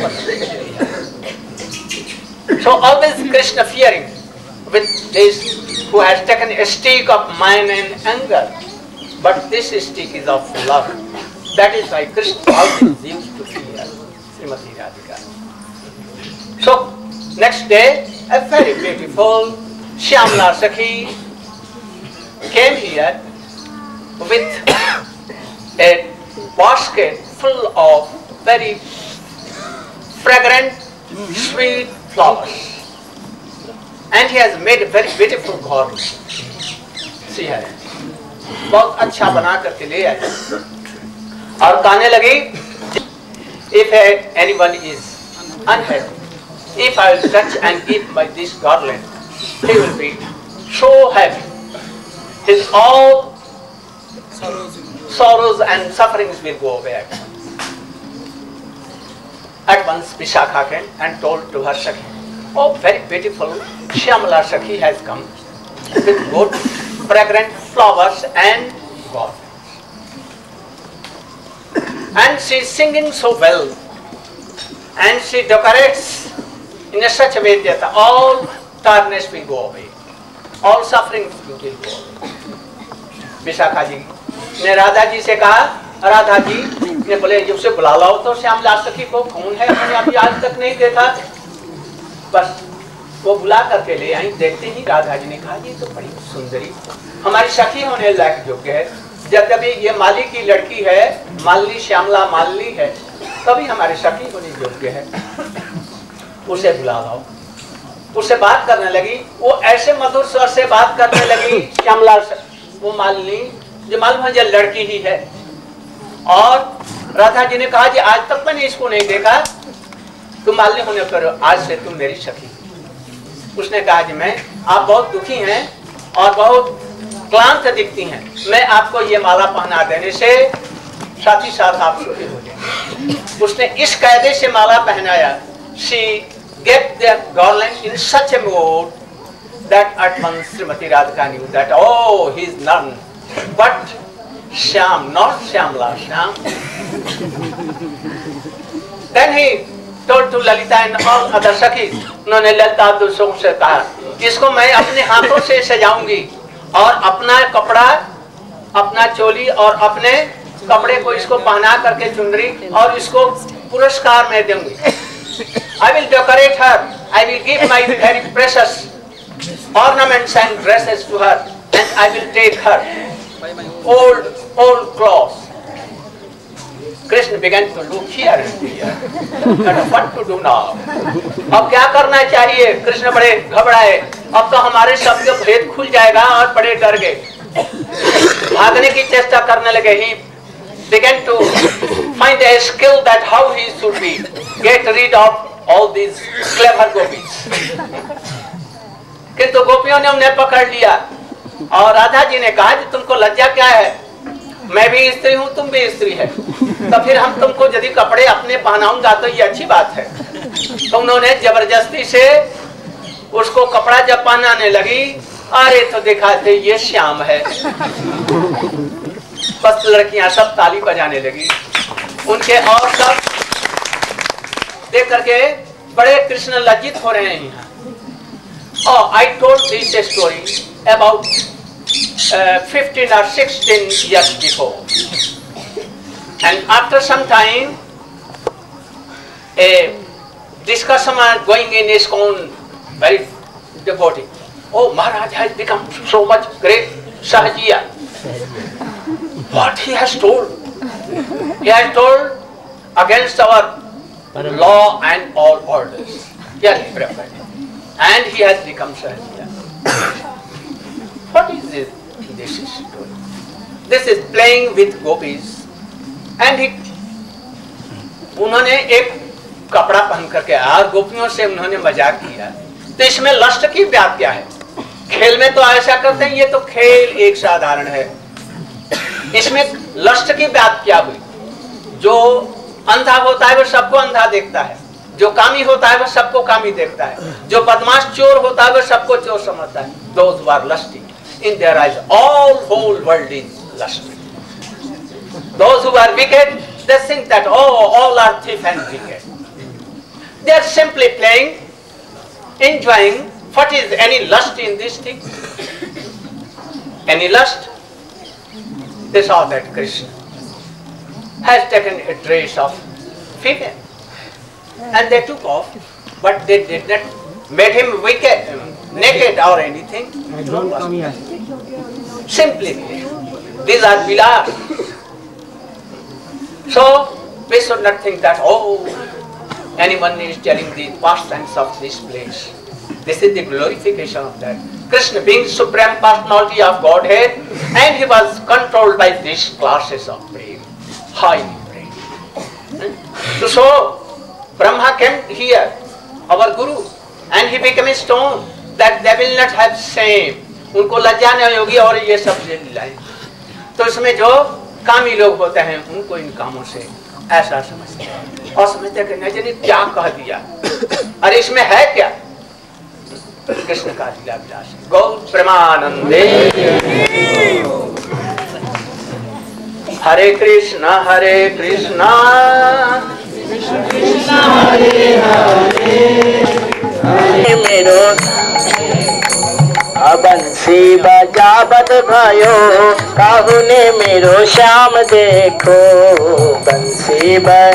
So always Krishna fearing with this who has taken a stick of mine and anger, but this stick is of love. That is why Krishna always used to fear Srimati Radhika. So next day, a very beautiful Shyamla Sakhi came here with a basket full of very fragrant, sweet flowers. And he has made a very beautiful garland. See here. बहुत अच्छा बना करके ले आए और कहने लगी, if anyone is unhappy, if I will touch and give by this garland, he will be so happy. His all sorrows and sufferings will go away. At once Vishakha came and told to her Sakhi, oh, very beautiful Shyamala Sakhi has come with good fragrant flowers and God. And she is singing so well, and she decorates in a such a way that all darkness will go away, all suffering will go away. Vishakha ji ने राधा जी से कहा, राधा जी ने बोले जब से बुला लाओ तो श्यामला सखी को, कौन है मैंने अभी आज तक नहीं देखा। बस वो बुला करके ले आई। देखते ही राधा जी ने कहा, ये तो बड़ी सुंदरी हमारी सखी होने लायक योग्य है। जब जब ये माली की लड़की है, माली श्यामला माली है, तभी हमारी सखी होने योग्य है। उसे बुला लाओ। उससे बात करने लगी। वो ऐसे मधुर स्वर से बात करने लगी श्यामला, वो मालिनी जो मालूम है लड़की ही है। और राधा जी ने कहा जी आज तक मैंने इसको नहीं देखा, तुम मालिनी होने पर आज से तुम मेरी सखी। उसने कहा जी मैं, आप बहुत दुखी हैं और बहुत क्लांत दिखती हैं, मैं आपको ये माला पहना देने से साथ ही साथ आप सुखी हो जाएंगे। उसने इस कायदे से माला पहनाया। She gave the garland in such a mood that at once Srimati Radhika knew that oh, he is none but Shyam, not Shyamla, Shyam. Then he told to Lalita and all other Sakhis, उन्होंने ललिता दूसरों से कहा, इसको मैं अपने हाथों से सजाऊंगी और अपना कपड़ा, अपना चोली और अपने कपड़े को इसको पहना करके चुनरी और इसको पुरस्कार में दूंगी। I will decorate her. I will give my very precious ornaments and dresses to her, and I will take her old old clothes. Krishna began to look here and here. And what to do now? अब क्या करना चाहिए? कृष्ण बड़े घबराए। अब तो हमारे शब्द भेद खुल जाएगा और बड़े डर गए। भागने की चेष्टा करने लगे। He began to find a skill that how he should be get rid of all these clever gopis. किंतु गोपियों ने उन्हें पकड़ लिया और राधा जी ने कहा कि तुमको लज्जा क्या है? मैं भी स्त्री हूँ, तुम भी स्त्री है, तो फिर हम तुमको यदि कपड़े अपने पहनाऊंगा तो ये अच्छी बात है। तो उन्होंने जबरदस्ती से उसको कपड़ा जब पहनाने लगी, अरे तो देखा थे ये श्याम है। बस लड़कियां सब ताली बजाने लगी। उनके और सब देख करके बड़े कृष्ण लज्जित हो रहे हैं यहाँ। Oh, I told this story about uh, fifteen or sixteen years before, and after some time, a discussion was going in ISKCON, very devotee. Oh, Maharaj has become so much great Sahajiya. What he has told? He has told against our law and all orders. Yes, preferred. And he has become Sahajiya. What is this? This is story. This is playing with gopis. And he, उन्होंने एक कपड़ा पहन करके और गोपियों से उन्होंने मजाक किया। तो इसमें लस्ट की बात क्या है? खेल में तो ऐसा करते हैं, ये तो खेल एक साधारण है। इसमें लस्ट की बात क्या हुई? जो अंधा होता है वो सबको अंधा देखता है, जो कामी होता है वो सबको कामी देखता है, जो बदमाश चोर होता है वो सबको चोर समझता है। Those who are lusty, in their eyes all whole world is lusty. Those who are wicked, they think that oh, all are thief and wicked. They are simply playing, enjoying. What is any lust in this thing? Any lust? They saw that Krishna has taken a dress of female, and they took off, but they did not make him wicked, naked or anything. No, simply These are vilas. So we should not think that, oh, anyone is telling the pastimes of this place. This is the glorification of that. Krishna being supreme personality of Godhead, and he was controlled by these classes of prema, highly prema. So Brahma came here, our Guru, and he became a stone that they will not have shame. उनको लज्जा नहीं होगी और ये सब लीलाएं. तो इसमें जो कामी लोग होते हैं उनको इन कामों से ऐसा समझते हैं और समझते हैं कि नहीं जाने क्या कह दिया, अरे इसमें है क्या. कृष्ण का लीला विलास गौर प्रेमानंदे. हरे कृष्णा हरे कृष्णा कृष्ण कृष्णा हरे हरे. मेरो बंसी बजावत भयो काहुने मेरो श्याम देखो. बंसी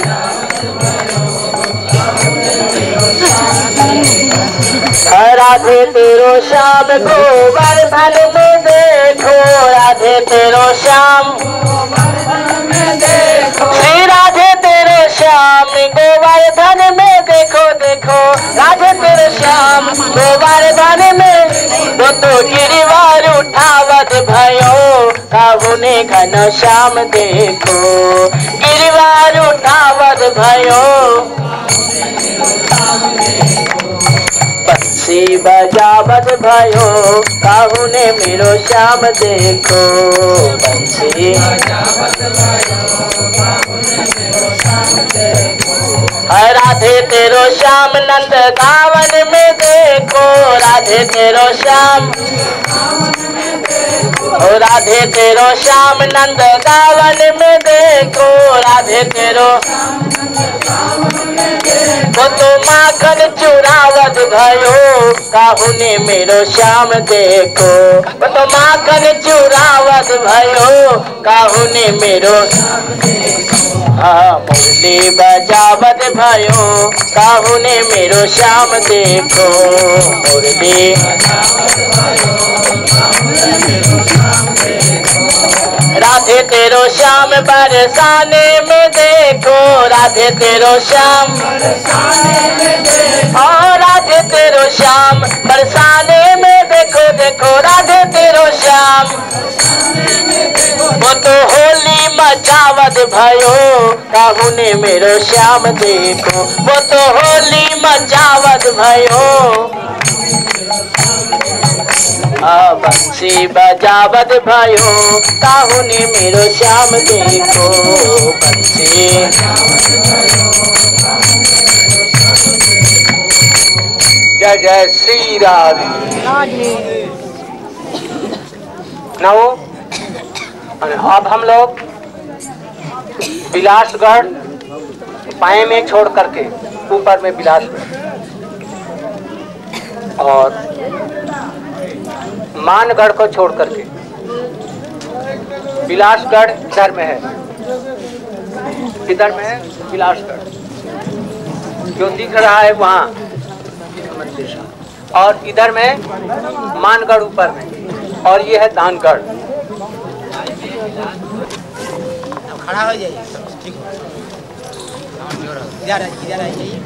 राधे तेरो श्याम गोवर्धन में देखो. राधे तेरो श्याम श्री राधे तेरो श्याम गोवर्धन में देखो. देखो राधे तेरो श्याम गोवर्धन में वो तो गिरिवार उठावत भयो काहुने घन श्याम देखो. गिरिवार उठावत भयो बंसी बजावत भयो काहुने मेरो श्याम देखो. बंसी राधे तेरो श्याम नंद गावन में देखो. राधे तेरो श्याम ओ राधे तेरो श्याम नंद गावन में देखो. राधे तेरो वो तो माखन चुरावत भयो काहुने मेरो श्याम देखो. वो तो माखन चुरावत भयो काहुने मेरो मुरली बजावत भयो काहुने मेरो श्याम देखो. मुरली राधे तेरो श्याम बरसाने में देखो. राधे तेरो श्याम और राधे तेरो श्याम बरसाने में देखो. देखो राधे तेरो श्याम वो तो होली मचावत भयो काहुने मेरो श्याम देखो. वो तो होली मचावत भयो बंसी बजावत भयो काहुने मेरो श्याम देखो. बंसी जय जय श्री राधे. नौ अब हम लोग बिलासगढ़ पाए में छोड़ करके ऊपर में बिलासगढ़ और मानगढ़ को छोड़ करके बिलासगढ़ इधर में है. इधर में है बिलासगढ़ जो दिख रहा है वहाँ, और इधर में मानगढ़ ऊपर में, और ये है दानगढ़. खड़ा हो जाइए. इधर इधर आइए.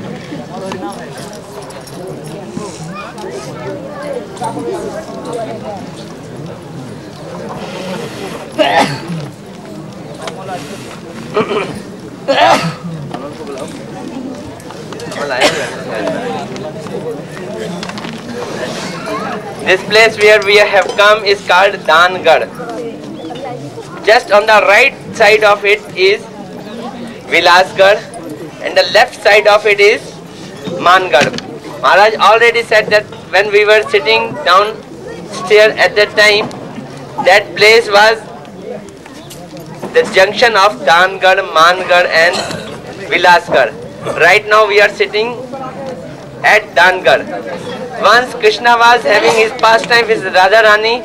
This place where we have come is called Dangarh. Just on the right side of it is Vilasgarh and the left side of it is Mangarh. Maharaj already said that when we were sitting downstairs at that time, that place was the junction of Dangarh, Mangarh and Vilasgarh. Right now we are sitting at Dangarh. Once Krishna was having his pastime with Radha Rani,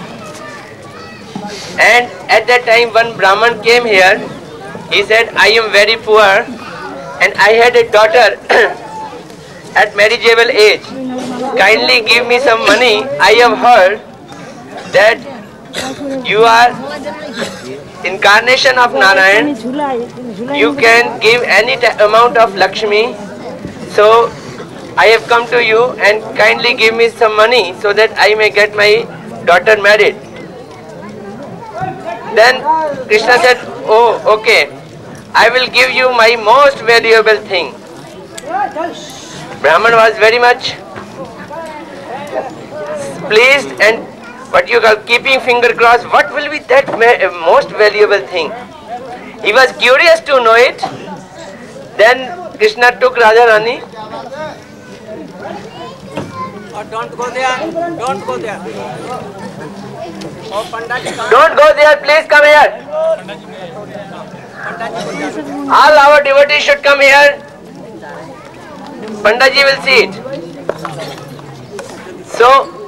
and at that time one Brahman came here. He said, I am very poor and I had a daughter at marriageable age. Kindly give me some money. I have heard that You are incarnation of Narayan. You can give any amount of Lakshmi. So I have come to you and kindly give me some money so that I may get my daughter married. Then Krishna said, oh, okay, I will give you my most valuable thing. Brahman was very much pleased and what you call keeping finger crossed, what will be that most valuable thing? He was curious to know it. Then Krishna took Radha Rani. Oh, don't go there, don't go there. Oh, Pandaji, Don't go there, please come here. All our devotees should come here. Pandaji will see it. So,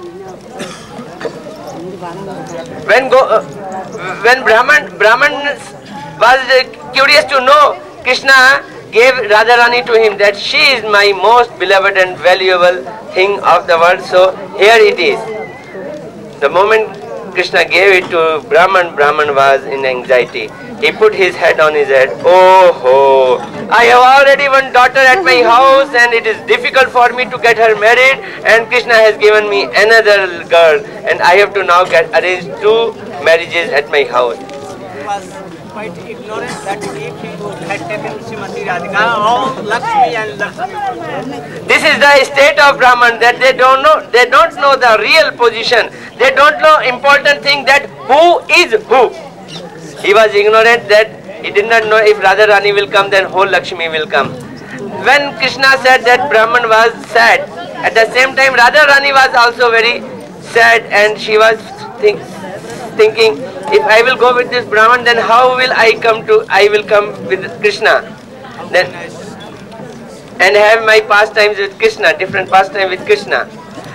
when go, uh, when Brahman Brahman was uh, curious to know, Krishna gave Radharani to him that she is my most beloved and valuable thing of the world. So here it is. The moment Krishna gave it to Brahman, Brahman was in anxiety. He put his head on his head. Oh ho! I have already one daughter at my house and it is difficult for me to get her married, and Krishna has given me another girl and I have to now get arrange two marriages at my house. he was quite ignorant that if he had taken Srimati Radhika, all Lakshmi and Lakshmi. This is the state of Brahman, that they don't know, they don't know the real position. They don't know important thing, that who is who. He was ignorant that he did not know if Radharani will come, then whole Lakshmi will come. When Krishna said that, Brahman was sad. At the same time, Radharani was also very sad, and she was think, thinking, if I will go with this Brahman, then how will I come to, I will come with Krishna. Then and have my pastimes with Krishna, different pastime with Krishna.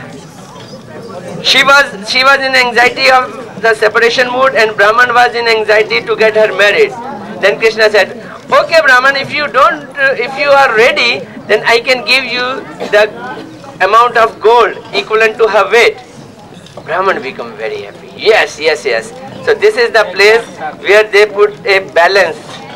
She was she was in anxiety of the separation mood, and Brahman was in anxiety to get her married. Then Krishna said, okay Brahman, if you don't, uh, if you are ready, then I can give you the amount of gold equivalent to her weight. Brahman become very happy. Yes, yes, yes. So this is the place where they put a balance,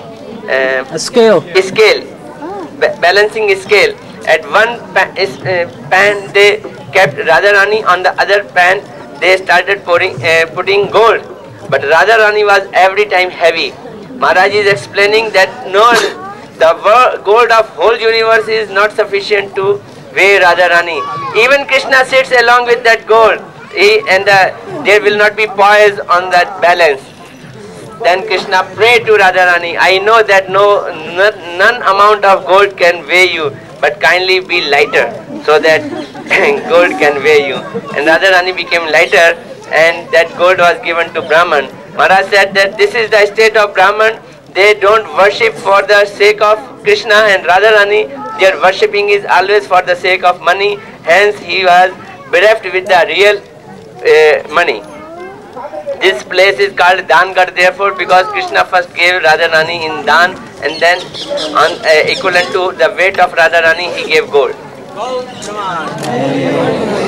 uh, A scale. scale, ba- balancing scale. At one pa- is, uh, pan they kept Radharani, on the other pan they started pouring, uh, putting gold. But Radharani was every time heavy. Maharaj is explaining that no, the wor- gold of whole universe is not sufficient to weigh Radharani. Even Krishna sits along with that gold, he, and the, there will not be poise on that balance. Then Krishna prayed to Radharani, I know that no none, none amount of gold can weigh you, but kindly be lighter so that gold can weigh you. And Radharani became lighter, and that gold was given to Brahman. Maharaj said that this is the state of Brahman. They don't worship for the sake of Krishna and Radharani. Their worshipping is always for the sake of money. Hence he was bereft with the real uh, money. This place is called Dangad, therefore, because Krishna first gave Radharani in Dan, and then on uh, equivalent to the weight of Radharani he gave gold. Gold, come on.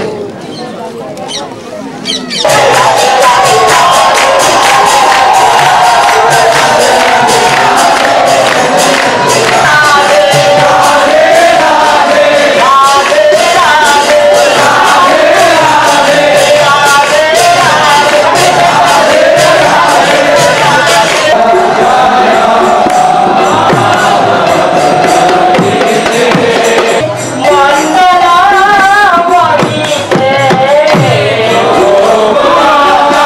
Vandana Mani Se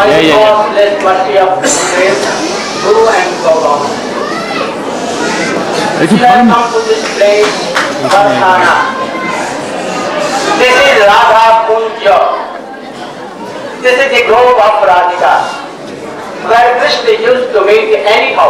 by the causeless mercy of Gurudev, Guru and Gaurang, we have come to this place, Varsana. This is Radha Kunja. This is the grove of Radhika, where Krishna used to meet anyhow.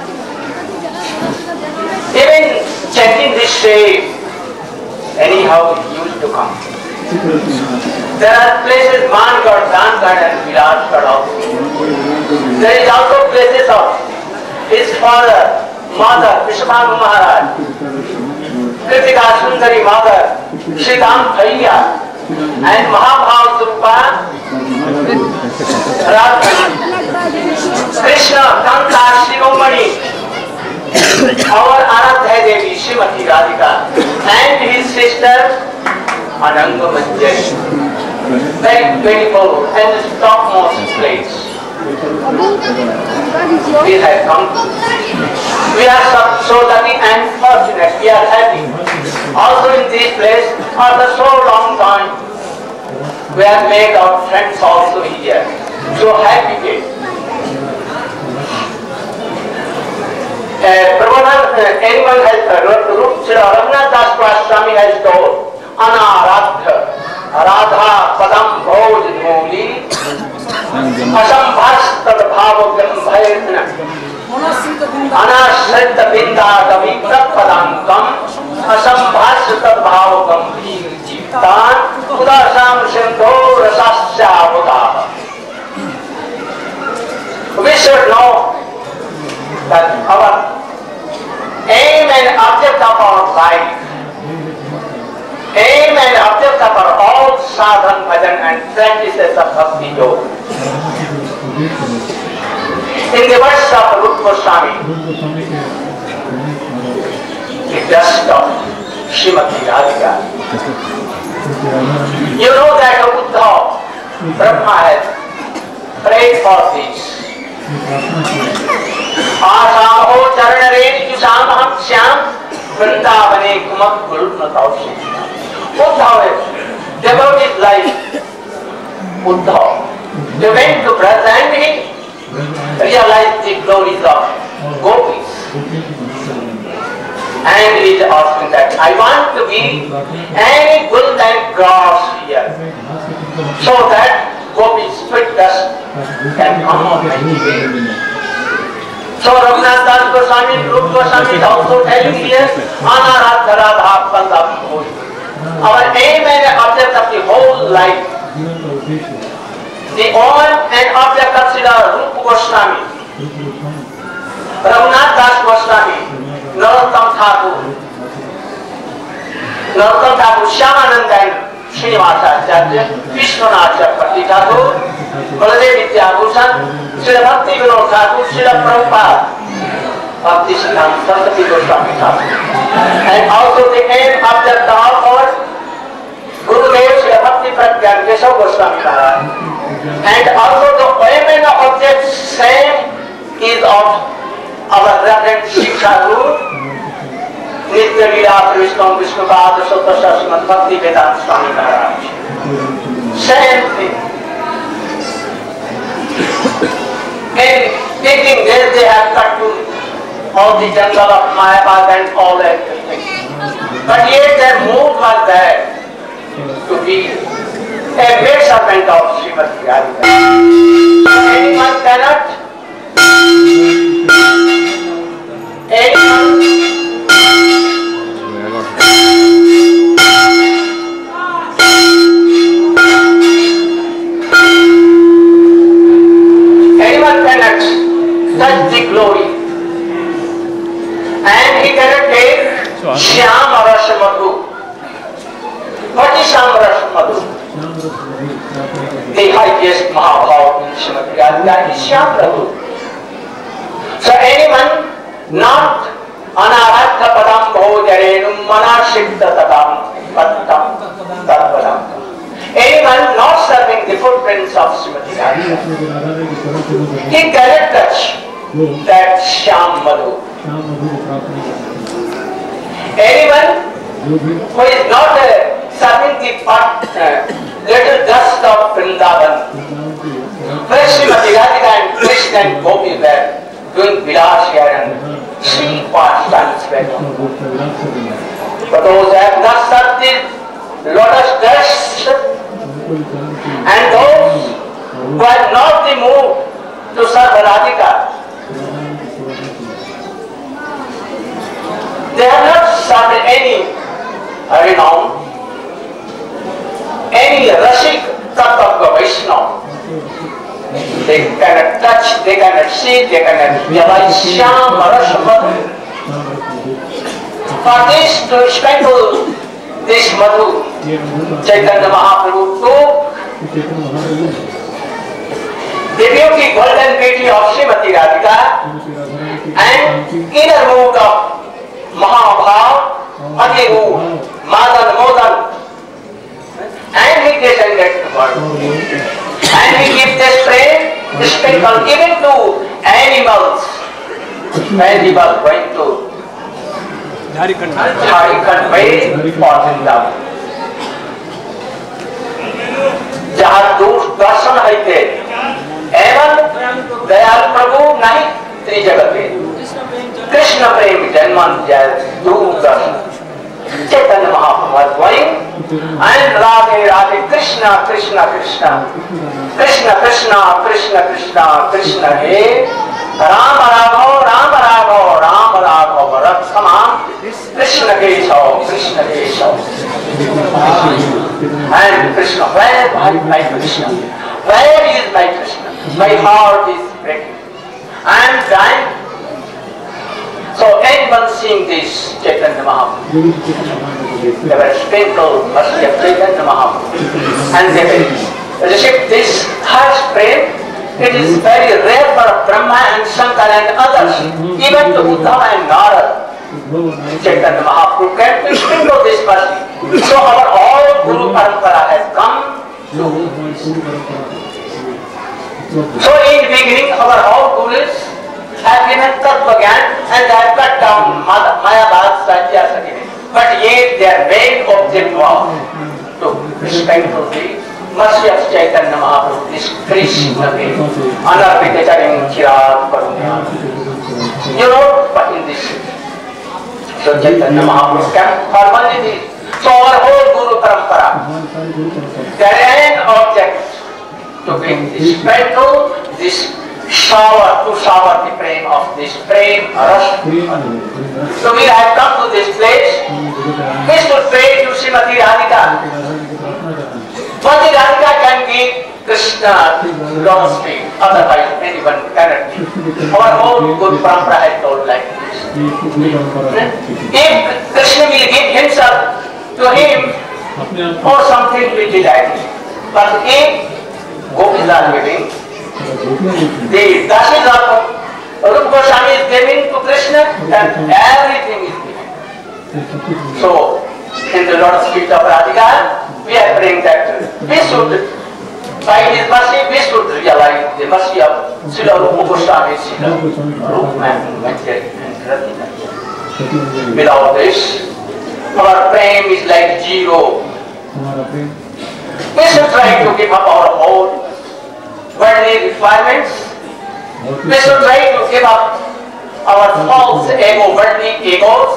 Even checking this shape, anyhow he used to come. There are places Mangad, Dangad and Virajgad also. There is also places of his father, mother, Vishwabhanu Maharaj, Kritika Sundari mother, Sridham Thaiya, and Mahabhav Surupa Radha, Krishna, Kanta, Shiromani, our Aradhya Devi, Srimati Radhika, and his sister Ananga Manjari. Very beautiful and the topmost place. We have come. We are so lucky and fortunate. We are happy. Also in this place, after so long time, we have made our friends also here. So happy day. Uh, Prabhupada, uh, anyone has uh, Raghunath Das Swami has told, Anaradha, Radha Padam Bhoj Dhuli, Asambhas Tad Bhava Gambhairna, Anashrita Binda Gavi Prapadam Kam, Asambhas Tad Bhava Gambhir Jiptan, Udasam Sindho Rasasya Vadaha. We should know that our aim and object of our life, aim and object of our all sadhan, bhajan and practices of bhakti yoga. In the words of Rupa Goswami, the dust of Srimati Radhika. You know that Uddhava, Brahma has prayed for this. आसाहो चरण रेणु श्याम हम Shyam वृंदावने कुमक गुरुन तौशी. Uddhava devoted his life. Uddhava, they went to Braj and he realized the glories of gopis. And he is asking that I want to be any good and grass here, so that gopis sweet dust can come on my way. So Raghunath Das Goswami, Rupa Goswami is also telling here, Anaradha Radha Padam Bhoj. Our aim and object of the whole life, the aim and object of Srila Rupa Goswami, Raghunath Das Goswami, Narottam Thakur, Narottam Thakur, Shyamananda and Srinivasacharya, Vishwanath Chakravarti Thakur, Baladev Vidyabhushan, Srila Bhakti Vinod Thakur, Srila Prabhupada, Bhakti Siddhanta Saraswati Goswami Thakur. And also the aim object of our Gurudev Srila Bhakti Pragyan Keshav Goswami Maharaj. And also the aim and object same is of our Reverend Shiksha Guru, Nitya Leela Vishnu Vishnupada Sotasha Srimad Bhakti Vedanta Swami Maharaj. Same thing. And taking this, they have cut to all the jungle of Mayabad and all that things. But yet their mood was there to be a maid servant of Srimati Radhika. Anyone cannot, anyone anyone cannot touch the glory, and he cannot take Shyam Rasa Madhu. What is Shyam Rasa Madhu? The highest Mahabhav in Srimati Radhika is Shyam Madhu. So anyone not Anaradha Padam Bhojarenum Manashikta Tadam Pattam Tadpadam, anyone not serving the footprints of Srimati Radhika, he cannot touch that Shyam Madhu. Anyone who is not uh, serving the part, uh, little dust of Vrindavan, where Srimati Krishna and Gopi were doing Vilas here and three pastimes were done. But those who have not served the lotus dust and those who have not the mood to serve Radhika, they have not served any renown, any Rasik Tattva Vaishnava. They cannot touch, they cannot see, they cannot realize Shyam Rasavad. For this, to sprinkle this Madhu, Chaitanya Mahaprabhu took the beauty, golden beauty of Srimati Radhika and inner mood of Mahabhav, Adiru, Madan, Modan, and he descended to the world. And he gives this prayer, sprinkle even to animals. Animals going to Jharkhand way or Vrindavan. जहाँ दूर दर्शन होते, एवं दयाल प्रभु नहीं त्रिजगत में कृष्ण प्रेम जन्मन जय दूर दर्शन Chaitanya Mahaprabhu going and Radhe Radhe Krishna Krishna Krishna Krishna Krishna Krishna Krishna Krishna He Rama Rama Rama Rama Rama Rama Rakshama Krishna Keshav Krishna Keshav and Krishna, where is my Krishna? Where is my Krishna? My heart is breaking. I am dying. So anyone seeing this Chaitanya Mahaprabhu, they were sprinkled mercy of Chaitanya Mahaprabhu, and they receive this harsh prem. It is very rare for Brahma and Shankar and others, even to Uddhava and Narada. Chaitanya Mahaprabhu can sprinkle this mercy. So our all Guru Parampara has come to. So in the beginning our all Gurus have given Tattva Gyan and they have cut down Mayabad, Satya, Sakini. But yet their main object was to sprinkle the mercy of Chaitanya Mahaprabhu, this Krishna way. Anarpita Charing Chirag Parunya. You know what in this? So Chaitanya Mahaprabhu can formally this. So our whole Guru Parampara, their main object to bring this sprinkle, this shower, to shower the prem of this prem, rush. So we have come to this place. We should pray to Srimati Radhika. Srimati Radhika can give Krishna lotus feet, otherwise anyone cannot give. Our whole Guru Parampara has told like this. If Krishna will give himself to him, or something will be like it. But if Gopis are giving, the Dasis of Rupa Goswami is giving to Krishna, then everything is given. So, in the lotus feet of Radhika, we are praying that we should, by his mercy, we should realize the mercy of Srila Rupa Goswami, Srila Rupa and Radhika. Without this, our prem is like zero. We should try to give up our whole worldly requirements. We should try to give up our false ego, worldly egos.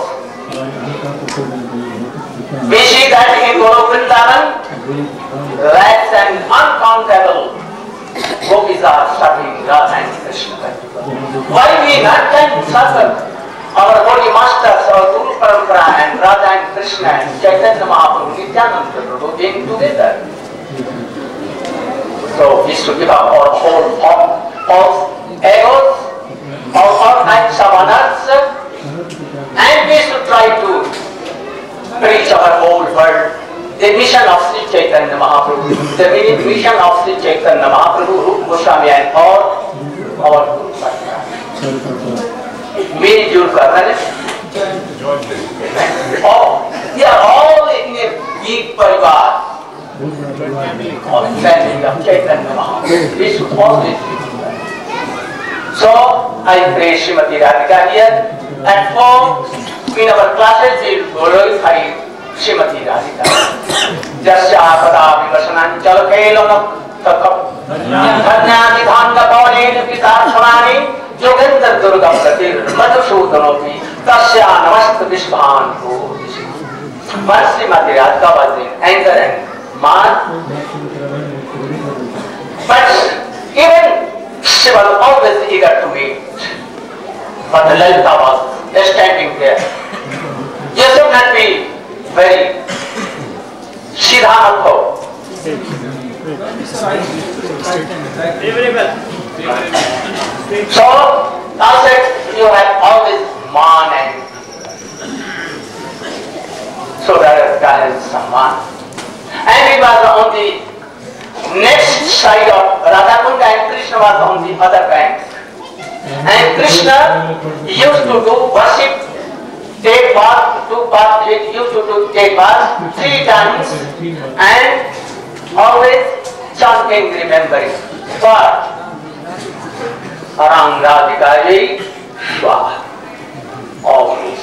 We see that in Guru Vrindavan, lakhs and uncountable gopis are serving Radha and Krishna. Why we not can serve our holy masters, our Guru Parampara and Radha and Krishna and Chaitanya Mahaprabhu, Nityananda Prabhu being together? So we should give up our whole false egos, all, all kinds of honors, and we should try to preach our whole world the mission of Sri Chaitanya Mahaprabhu, the mission of Sri Chaitanya Mahaprabhu, Rupa Goswami and all our Guru Parampara. मेरी जोर कर रहे हैं और ये all in a big परिवार और family of Chaitanya Mahaprabhu. We should always be together. So I pray Srimati Radhika here, and for in our classes we will glorify Srimati Radhika. Jasya pada vivasanam chalakelo na takap धन्यादि धान का पौने पिता स्वामी जोगेंद्र दुर्गा प्रतिर मधुसूदनोपि तस्या नमस्त विश्वान को Srimati Radhika was in anger and mad, but even she was always eager to meet. But Lalita was standing there. You should not be very Siddhartha. So, now that you have always man and so that God is someone. And he was on the next side of Radhakunda and Krishna was on the other bank. And Krishna used to do worship, take bath, do bath, used to do take bath three times and always chanting, remembering. But around Radhika ji, Swaha, always.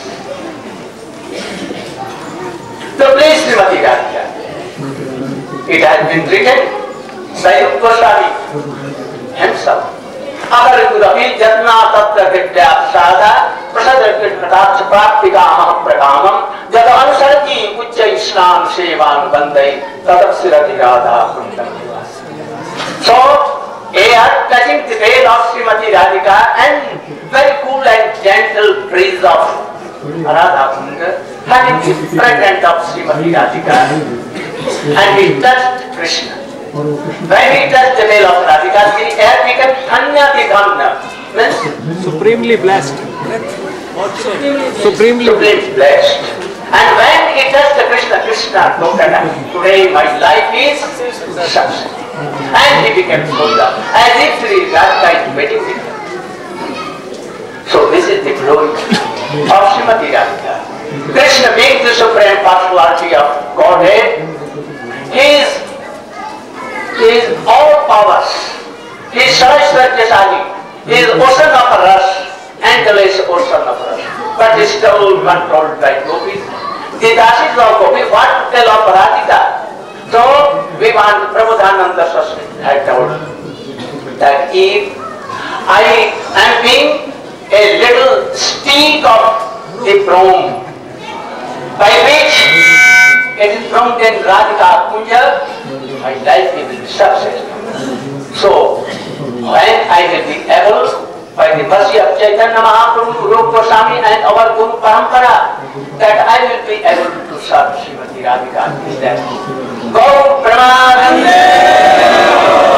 So please Srimati Radhika, it has been written by Goswami himself. Agar kudapi jatna tatra vidya sada prasad krishnatatsa praktikamah prakamam jada anusarati ucca isnam sevan bandai tadaksirati radha kundam nivas. So, they are touching the veil of Srimati Radhika and very cool and gentle breeze of Radha Kunda, having the fragrance of Srimati Radhika, and he touched Krishna. When he touched the veil of Radhika, the air became Dhanya Dhanna, means Supremely blessed. Supremely, supremely blessed. And when he touched Krishna, Krishna looked at him, today my life is success. And he became Sudha, as if Sri Radhika is waiting with him. So this is the glory of Srimati Radhika. Krishna being the supreme personality of Godhead, he is, he is all powers. He is Saraswati, he is ocean of rasa, endless ocean of rasa. But he is still controlled by gopis. The dasis of gopis, what to tell of Radhika? So, we want Prabodhananda Swami had told that if I am being a little stick of the broom by which it is from then Radhika Puja, my life will be successful. So, when I will be able, by the mercy of Chaitanya Mahaprabhu, Rupa Goswami and our Guru Parampara, that I will be able to serve Srimati Radhika in that. Go Pramanande!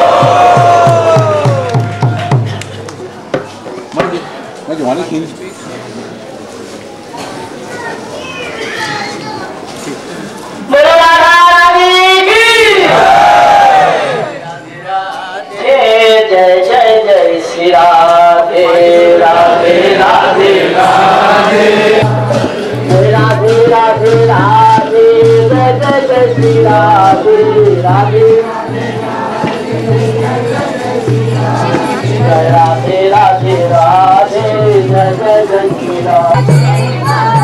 Jai Jai Jai Sri Radhe Radhe Radhe Radhe Radhe Radhe Radhe Jai Jai Jai Sri Radhe Radhe Jai Radhe Radhe Radhe Jai Jai Jai Sri Radhe.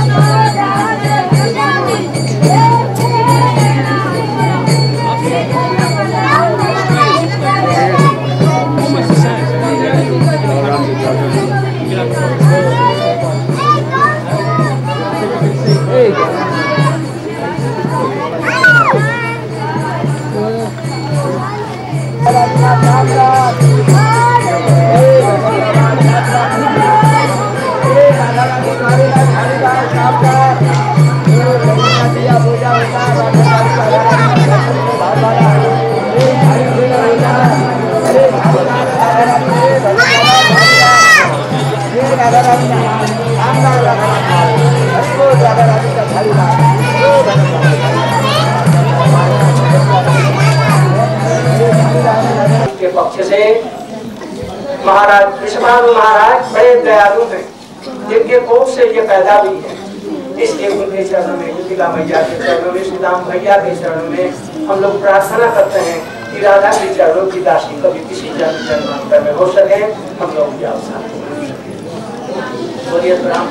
के पक्ष से महाराज विश्वनाथ महाराज बड़े दयालु हैं, जिनके कोख से ये पैदा भी है, इसलिए उनके चरणों में, गोपिका मैया के चरणों में, श्रीराम भैया के चरणों में हम लोग प्रार्थना करते हैं कि राधा के चरणों की दासी कभी किसी जन्म जन्मांतर में हो सके, हम लोग की अवसर बोलिए Ram.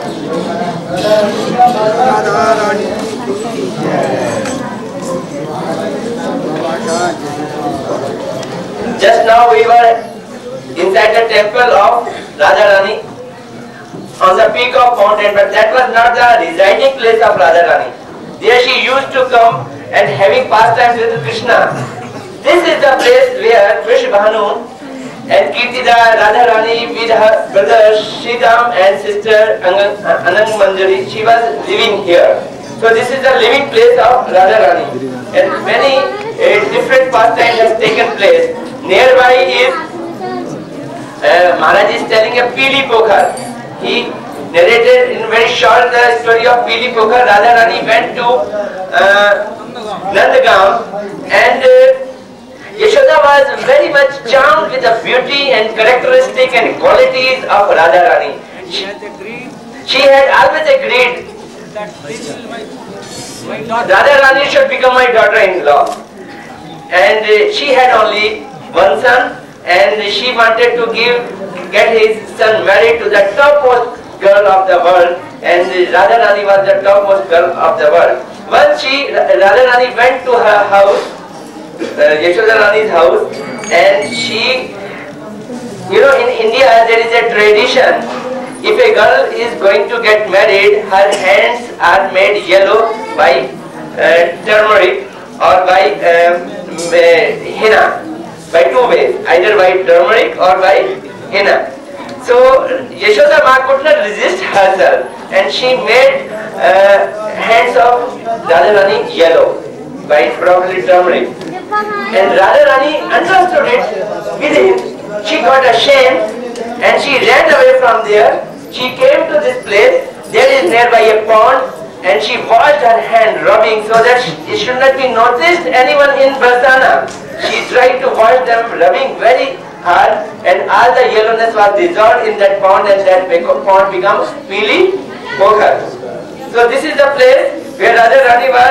Just now we were inside the temple of Radharani on the peak of mountain, but that was not the residing place of Radharani. There she used to come and having pastimes with Krishna. This is the place where Vrishabhanu and Kirtida Radharani with her brother Sridham and sister Anang Manjari, she was living here. So this is the living place of Radharani, and many uh, different pastimes has taken place. Nearby is uh, Maharaj is telling a Pili Pokhar. He narrated in very short the story of Pili Pokhar. Radharani went to uh, Nandagam, and uh, Yashoda was very much charmed with the beauty and characteristic and qualities of Radharani. She, she had always agreed Radharani should become my daughter-in-law, and uh, she had only one son, and she wanted to give get his son married to the topmost girl of the world, and Radharani was the topmost girl of the world. Once she, Radharani went to her house, uh, Yashoda Rani's house, and she, you know, in India there is a tradition. If a girl is going to get married, her hands are made yellow by uh, turmeric or by um, uh, henna, by two ways, either by turmeric or by henna. So Yashoda Ma could not resist herself, and she made uh, hands of Radharani yellow by probably turmeric. And Radharani understood it within. She got ashamed and she ran away from there. She came to this place. There is nearby a pond, and she washed her hand rubbing so that it should not be noticed anyone in Barsana. She tried to wash them rubbing very hard, and all the yellowness was dissolved in that pond, and that pond becomes Pili Pokhar. So this is the place where Radharani was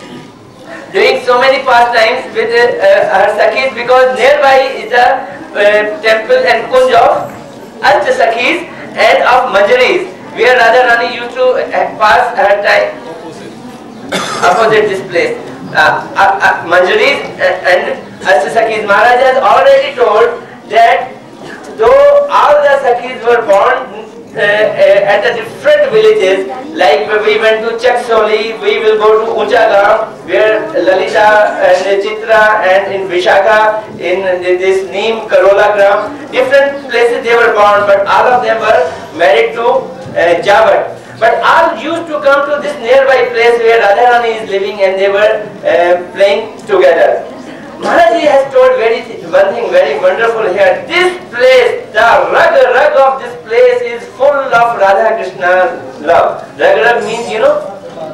doing so many pastimes with uh, her Sakhis, because nearby is a uh, temple and kunj of Ashta Sakhis and of Manjaris, where Radharani used to uh, pass her time opposite this place. Uh, uh, uh, Manjaris and Ashta Sakhis. Maharaj has already told that though all the Sakhis were born uh, uh, at the different villages, like we went to Chaksoli, we will go to Unchagam, where Lalita and Chitra, and in Vishakha, in this Neem, Karola Gram, different places they were born, but all of them were married to uh, Javat. But all used to come to this nearby place where Radharani is living, and they were uh, playing together. Maharaj has told very one thing very wonderful here. This place, the rag rag of this place is full of Radha Krishna's love. Rag rag means, you know,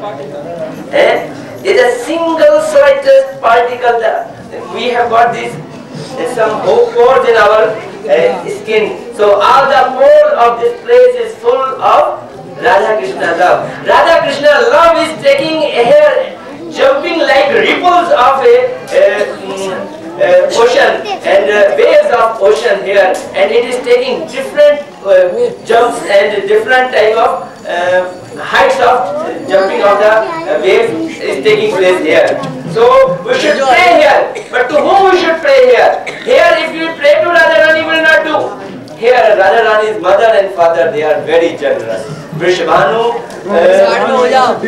eh? There is a single slightest particle that we have got this some pores in our uh, skin. So all the pores of this place is full of Radha Krishna love. Radha Krishna love is taking here, jumping like ripples of a uh, uh, ocean and uh, waves of ocean here, and it is taking different uh, jumps and different type of uh, heights of jumping of the uh, waves is taking place here. So we should pray here, but to whom we should pray here? Here, if you pray to Radharani, will not do. Here, Radharani's mother and father, they are very generous. Vrishabhanu, uh,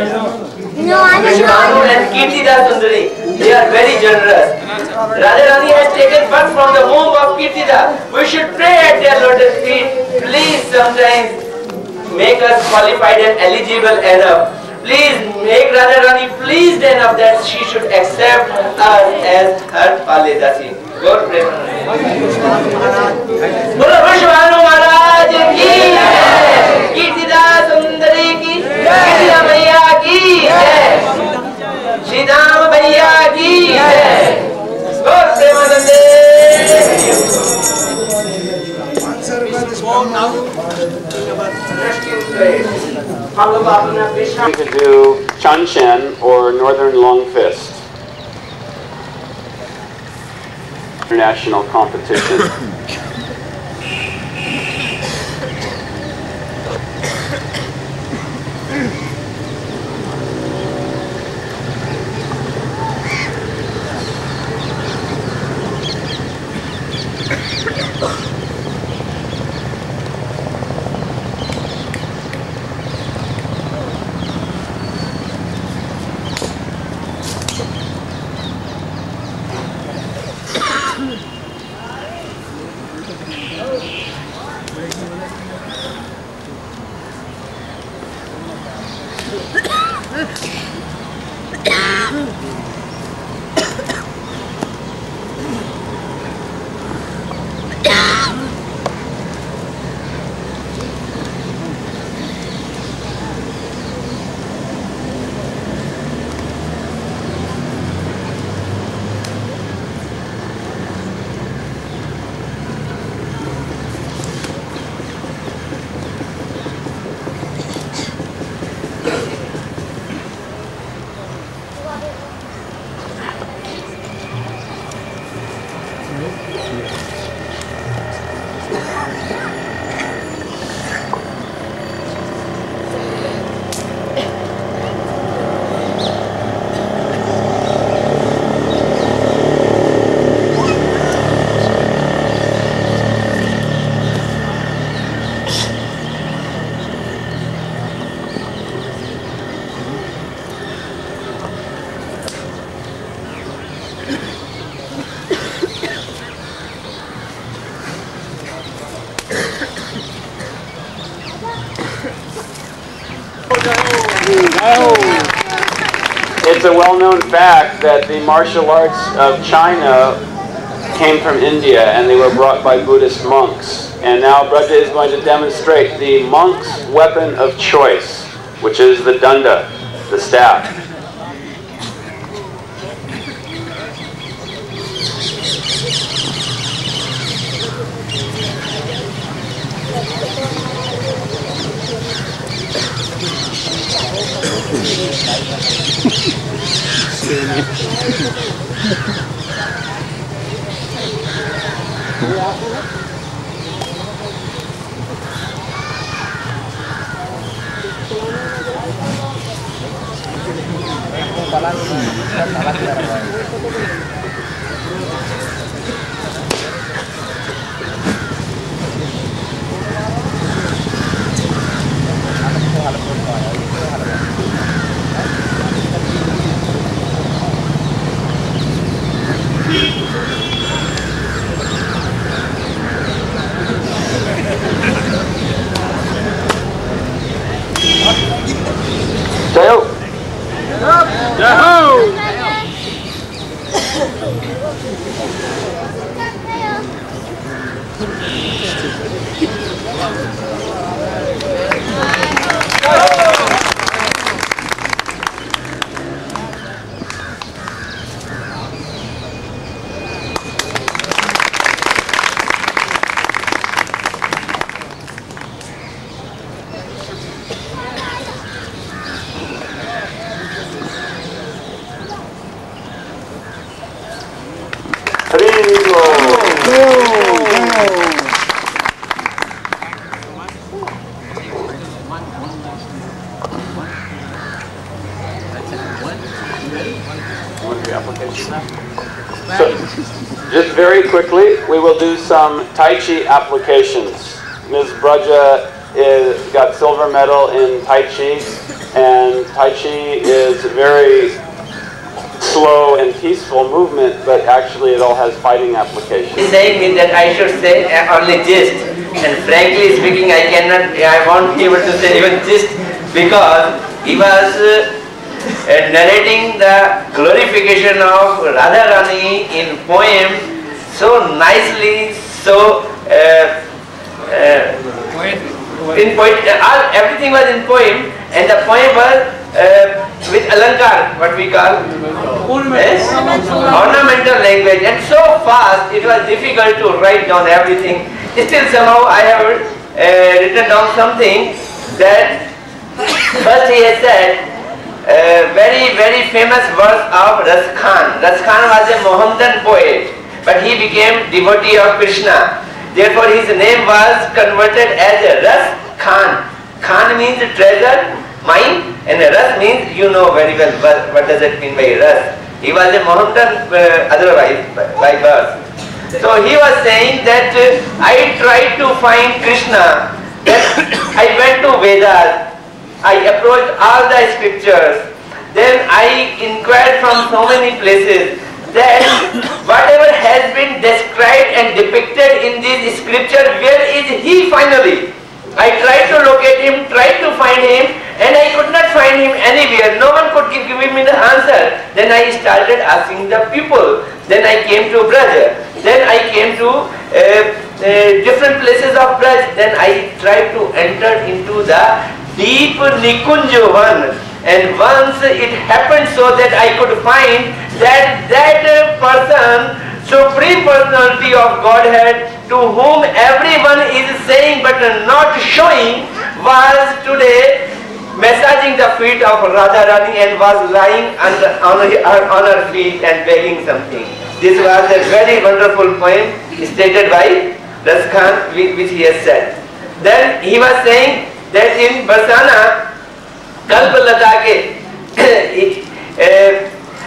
Vrishabhanu and Kirtida Sundari, they are very generous. Radharani has taken birth from the womb of Kirtida. We should pray at their lotus feet. Please sometimes make us qualified and eligible enough. Please make Radharani pleased enough that she should accept us as her Paledasi. God bless her. Bolo Vrishabhanu Maharaj ki jai, Kirtida Sundari ki jai, Kirtida Maiya ki jai, Sridham Bhaiya ki jai. God We could do Chanshen or Northern Long Fist. International competition. It's a well-known fact that the martial arts of China came from India and they were brought by Buddhist monks. And now Braja is going to demonstrate the monk's weapon of choice, which is the danda, the staff. So, just very quickly, we will do some Tai Chi applications. Miz Braja is got silver medal in Tai Chi, and Tai Chi is a very slow and peaceful movement, but actually it all has fighting applications. He's saying me that I should say only gist, and frankly speaking, I cannot, I won't be able to say even gist, because he was uh, uh, narrating the glorification of Radharani in poem so nicely, so uh, uh, in poem, uh, everything was in poem, and the poem was uh, with alankar, what we call yes? ornamental language, and so fast it was difficult to write down everything. Still somehow I have uh, written down something that first he has said a uh, very very famous verse of Ras Khan. Ras Khan was a Mohammedan poet, but he became devotee of Krishna. Therefore his name was converted as a Ras Khan. Khan means treasure, mine, and Ras means you know very well what, what does it mean by Ras. He was a Mohammedan uh, otherwise by, by birth. So he was saying that uh, I tried to find Krishna. Then I went to Vedas. I approached all the scriptures. Then I inquired from so many places that whatever has been described and depicted in this scripture, where is he finally? I tried to locate him, tried to find him, and I could not find him anywhere. No one could give, give me the answer. Then I started asking the people. Then I came to Braj. Then I came to uh, uh, different places of Braj. Then I tried to enter into the deep Nikunja one. And once it happened so that I could find that that person, Supreme Personality of Godhead, to whom everyone is saying but not showing, was today massaging the feet of Radharani and was lying under, on, her, on her feet and begging something. This was a very wonderful poem stated by Ras Khan, which he has said. Then he was saying that in Barsana, Kalpalata ke, uh,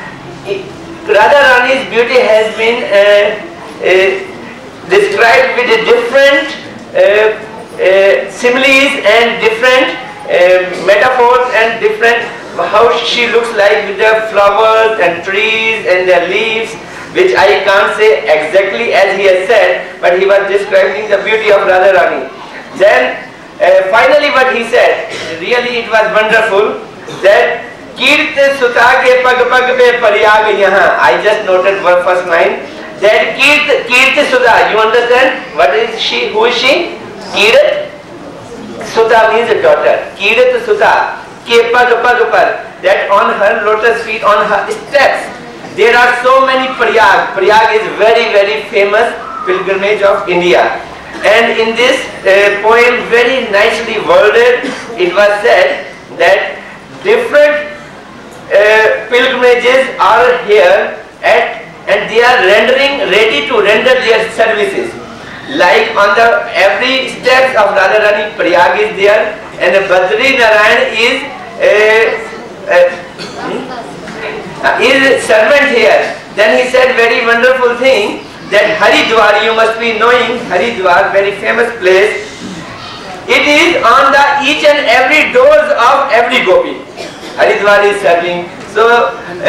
Radharani's beauty has been uh, uh, described with different uh, uh, similes and different uh, metaphors and different how she looks like with the flowers and trees and the leaves, which I can't say exactly as he has said, but he was describing the beauty of Radharani. Then Uh, finally what he said, really it was wonderful, that Kirt Suta ke pag pag pe paryag yahan. I just noted one first line, that Kirt, Kirt Suta, you understand what is she, who is she? Kirt Suta means a daughter. Kirt Suta ke pag pag par, that on her lotus feet, on her steps, there are so many paryag. Paryag is very very famous pilgrimage of India. And in this uh, poem, very nicely worded, it was said that different uh, pilgrimages are here at, and they are rendering, ready to render their services. Like on the every steps of Radharani, Prayag is there, and Badri Narayan is uh, uh, hmm? is servant here. Then he said very wonderful thing, that Haridwar, you must be knowing Haridwar, very famous place. It is on the each and every doors of every gopi. Haridwar is serving. So, uh,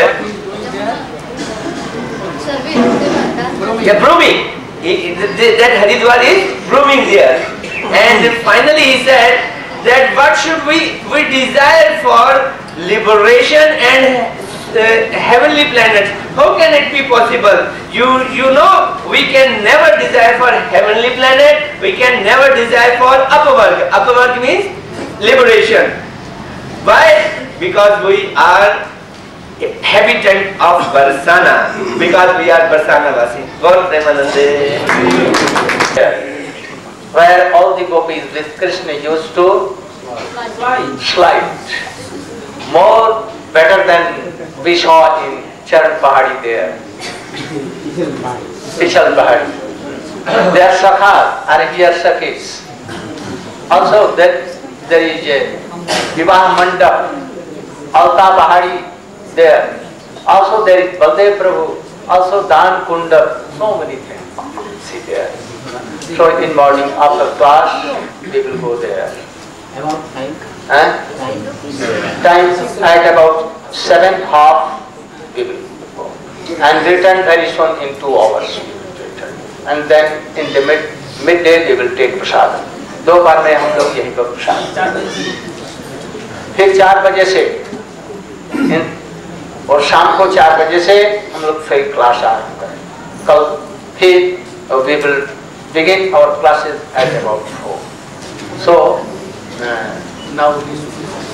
yeah, brooming. He, that Haridwar is brooming there. And finally he said that what should we we desire for liberation and Uh, heavenly planets. How can it be possible? You you know we can never desire for heavenly planet. We can never desire for Apavarga. Apavarga means liberation. Why? Because we are habitant of Barsana. Because we are Barsana Vasi. God Premanande. Where all the gopis with Krishna used to slide. More better than we saw in Charan Pahadi there. Pichal Pahadi. Their sakhas are here sakhis. Also that there is a Vivah Mandap, Alta Pahadi there. Also there is Baldev Prabhu, also Dan Kunda, so many things. See there. So in morning after class we will go there. About time? Huh? Time at about seven half we will go. And return very soon in two hours. And then in the mid midday we will take prasad. दोपहर में हम लोग यहीं पर प्रसाद, फिर चार बजे से और शाम को चार बजे से हम लोग फिर क्लास आरंभ करें. कल फिर we will begin our classes at about four. So uh, now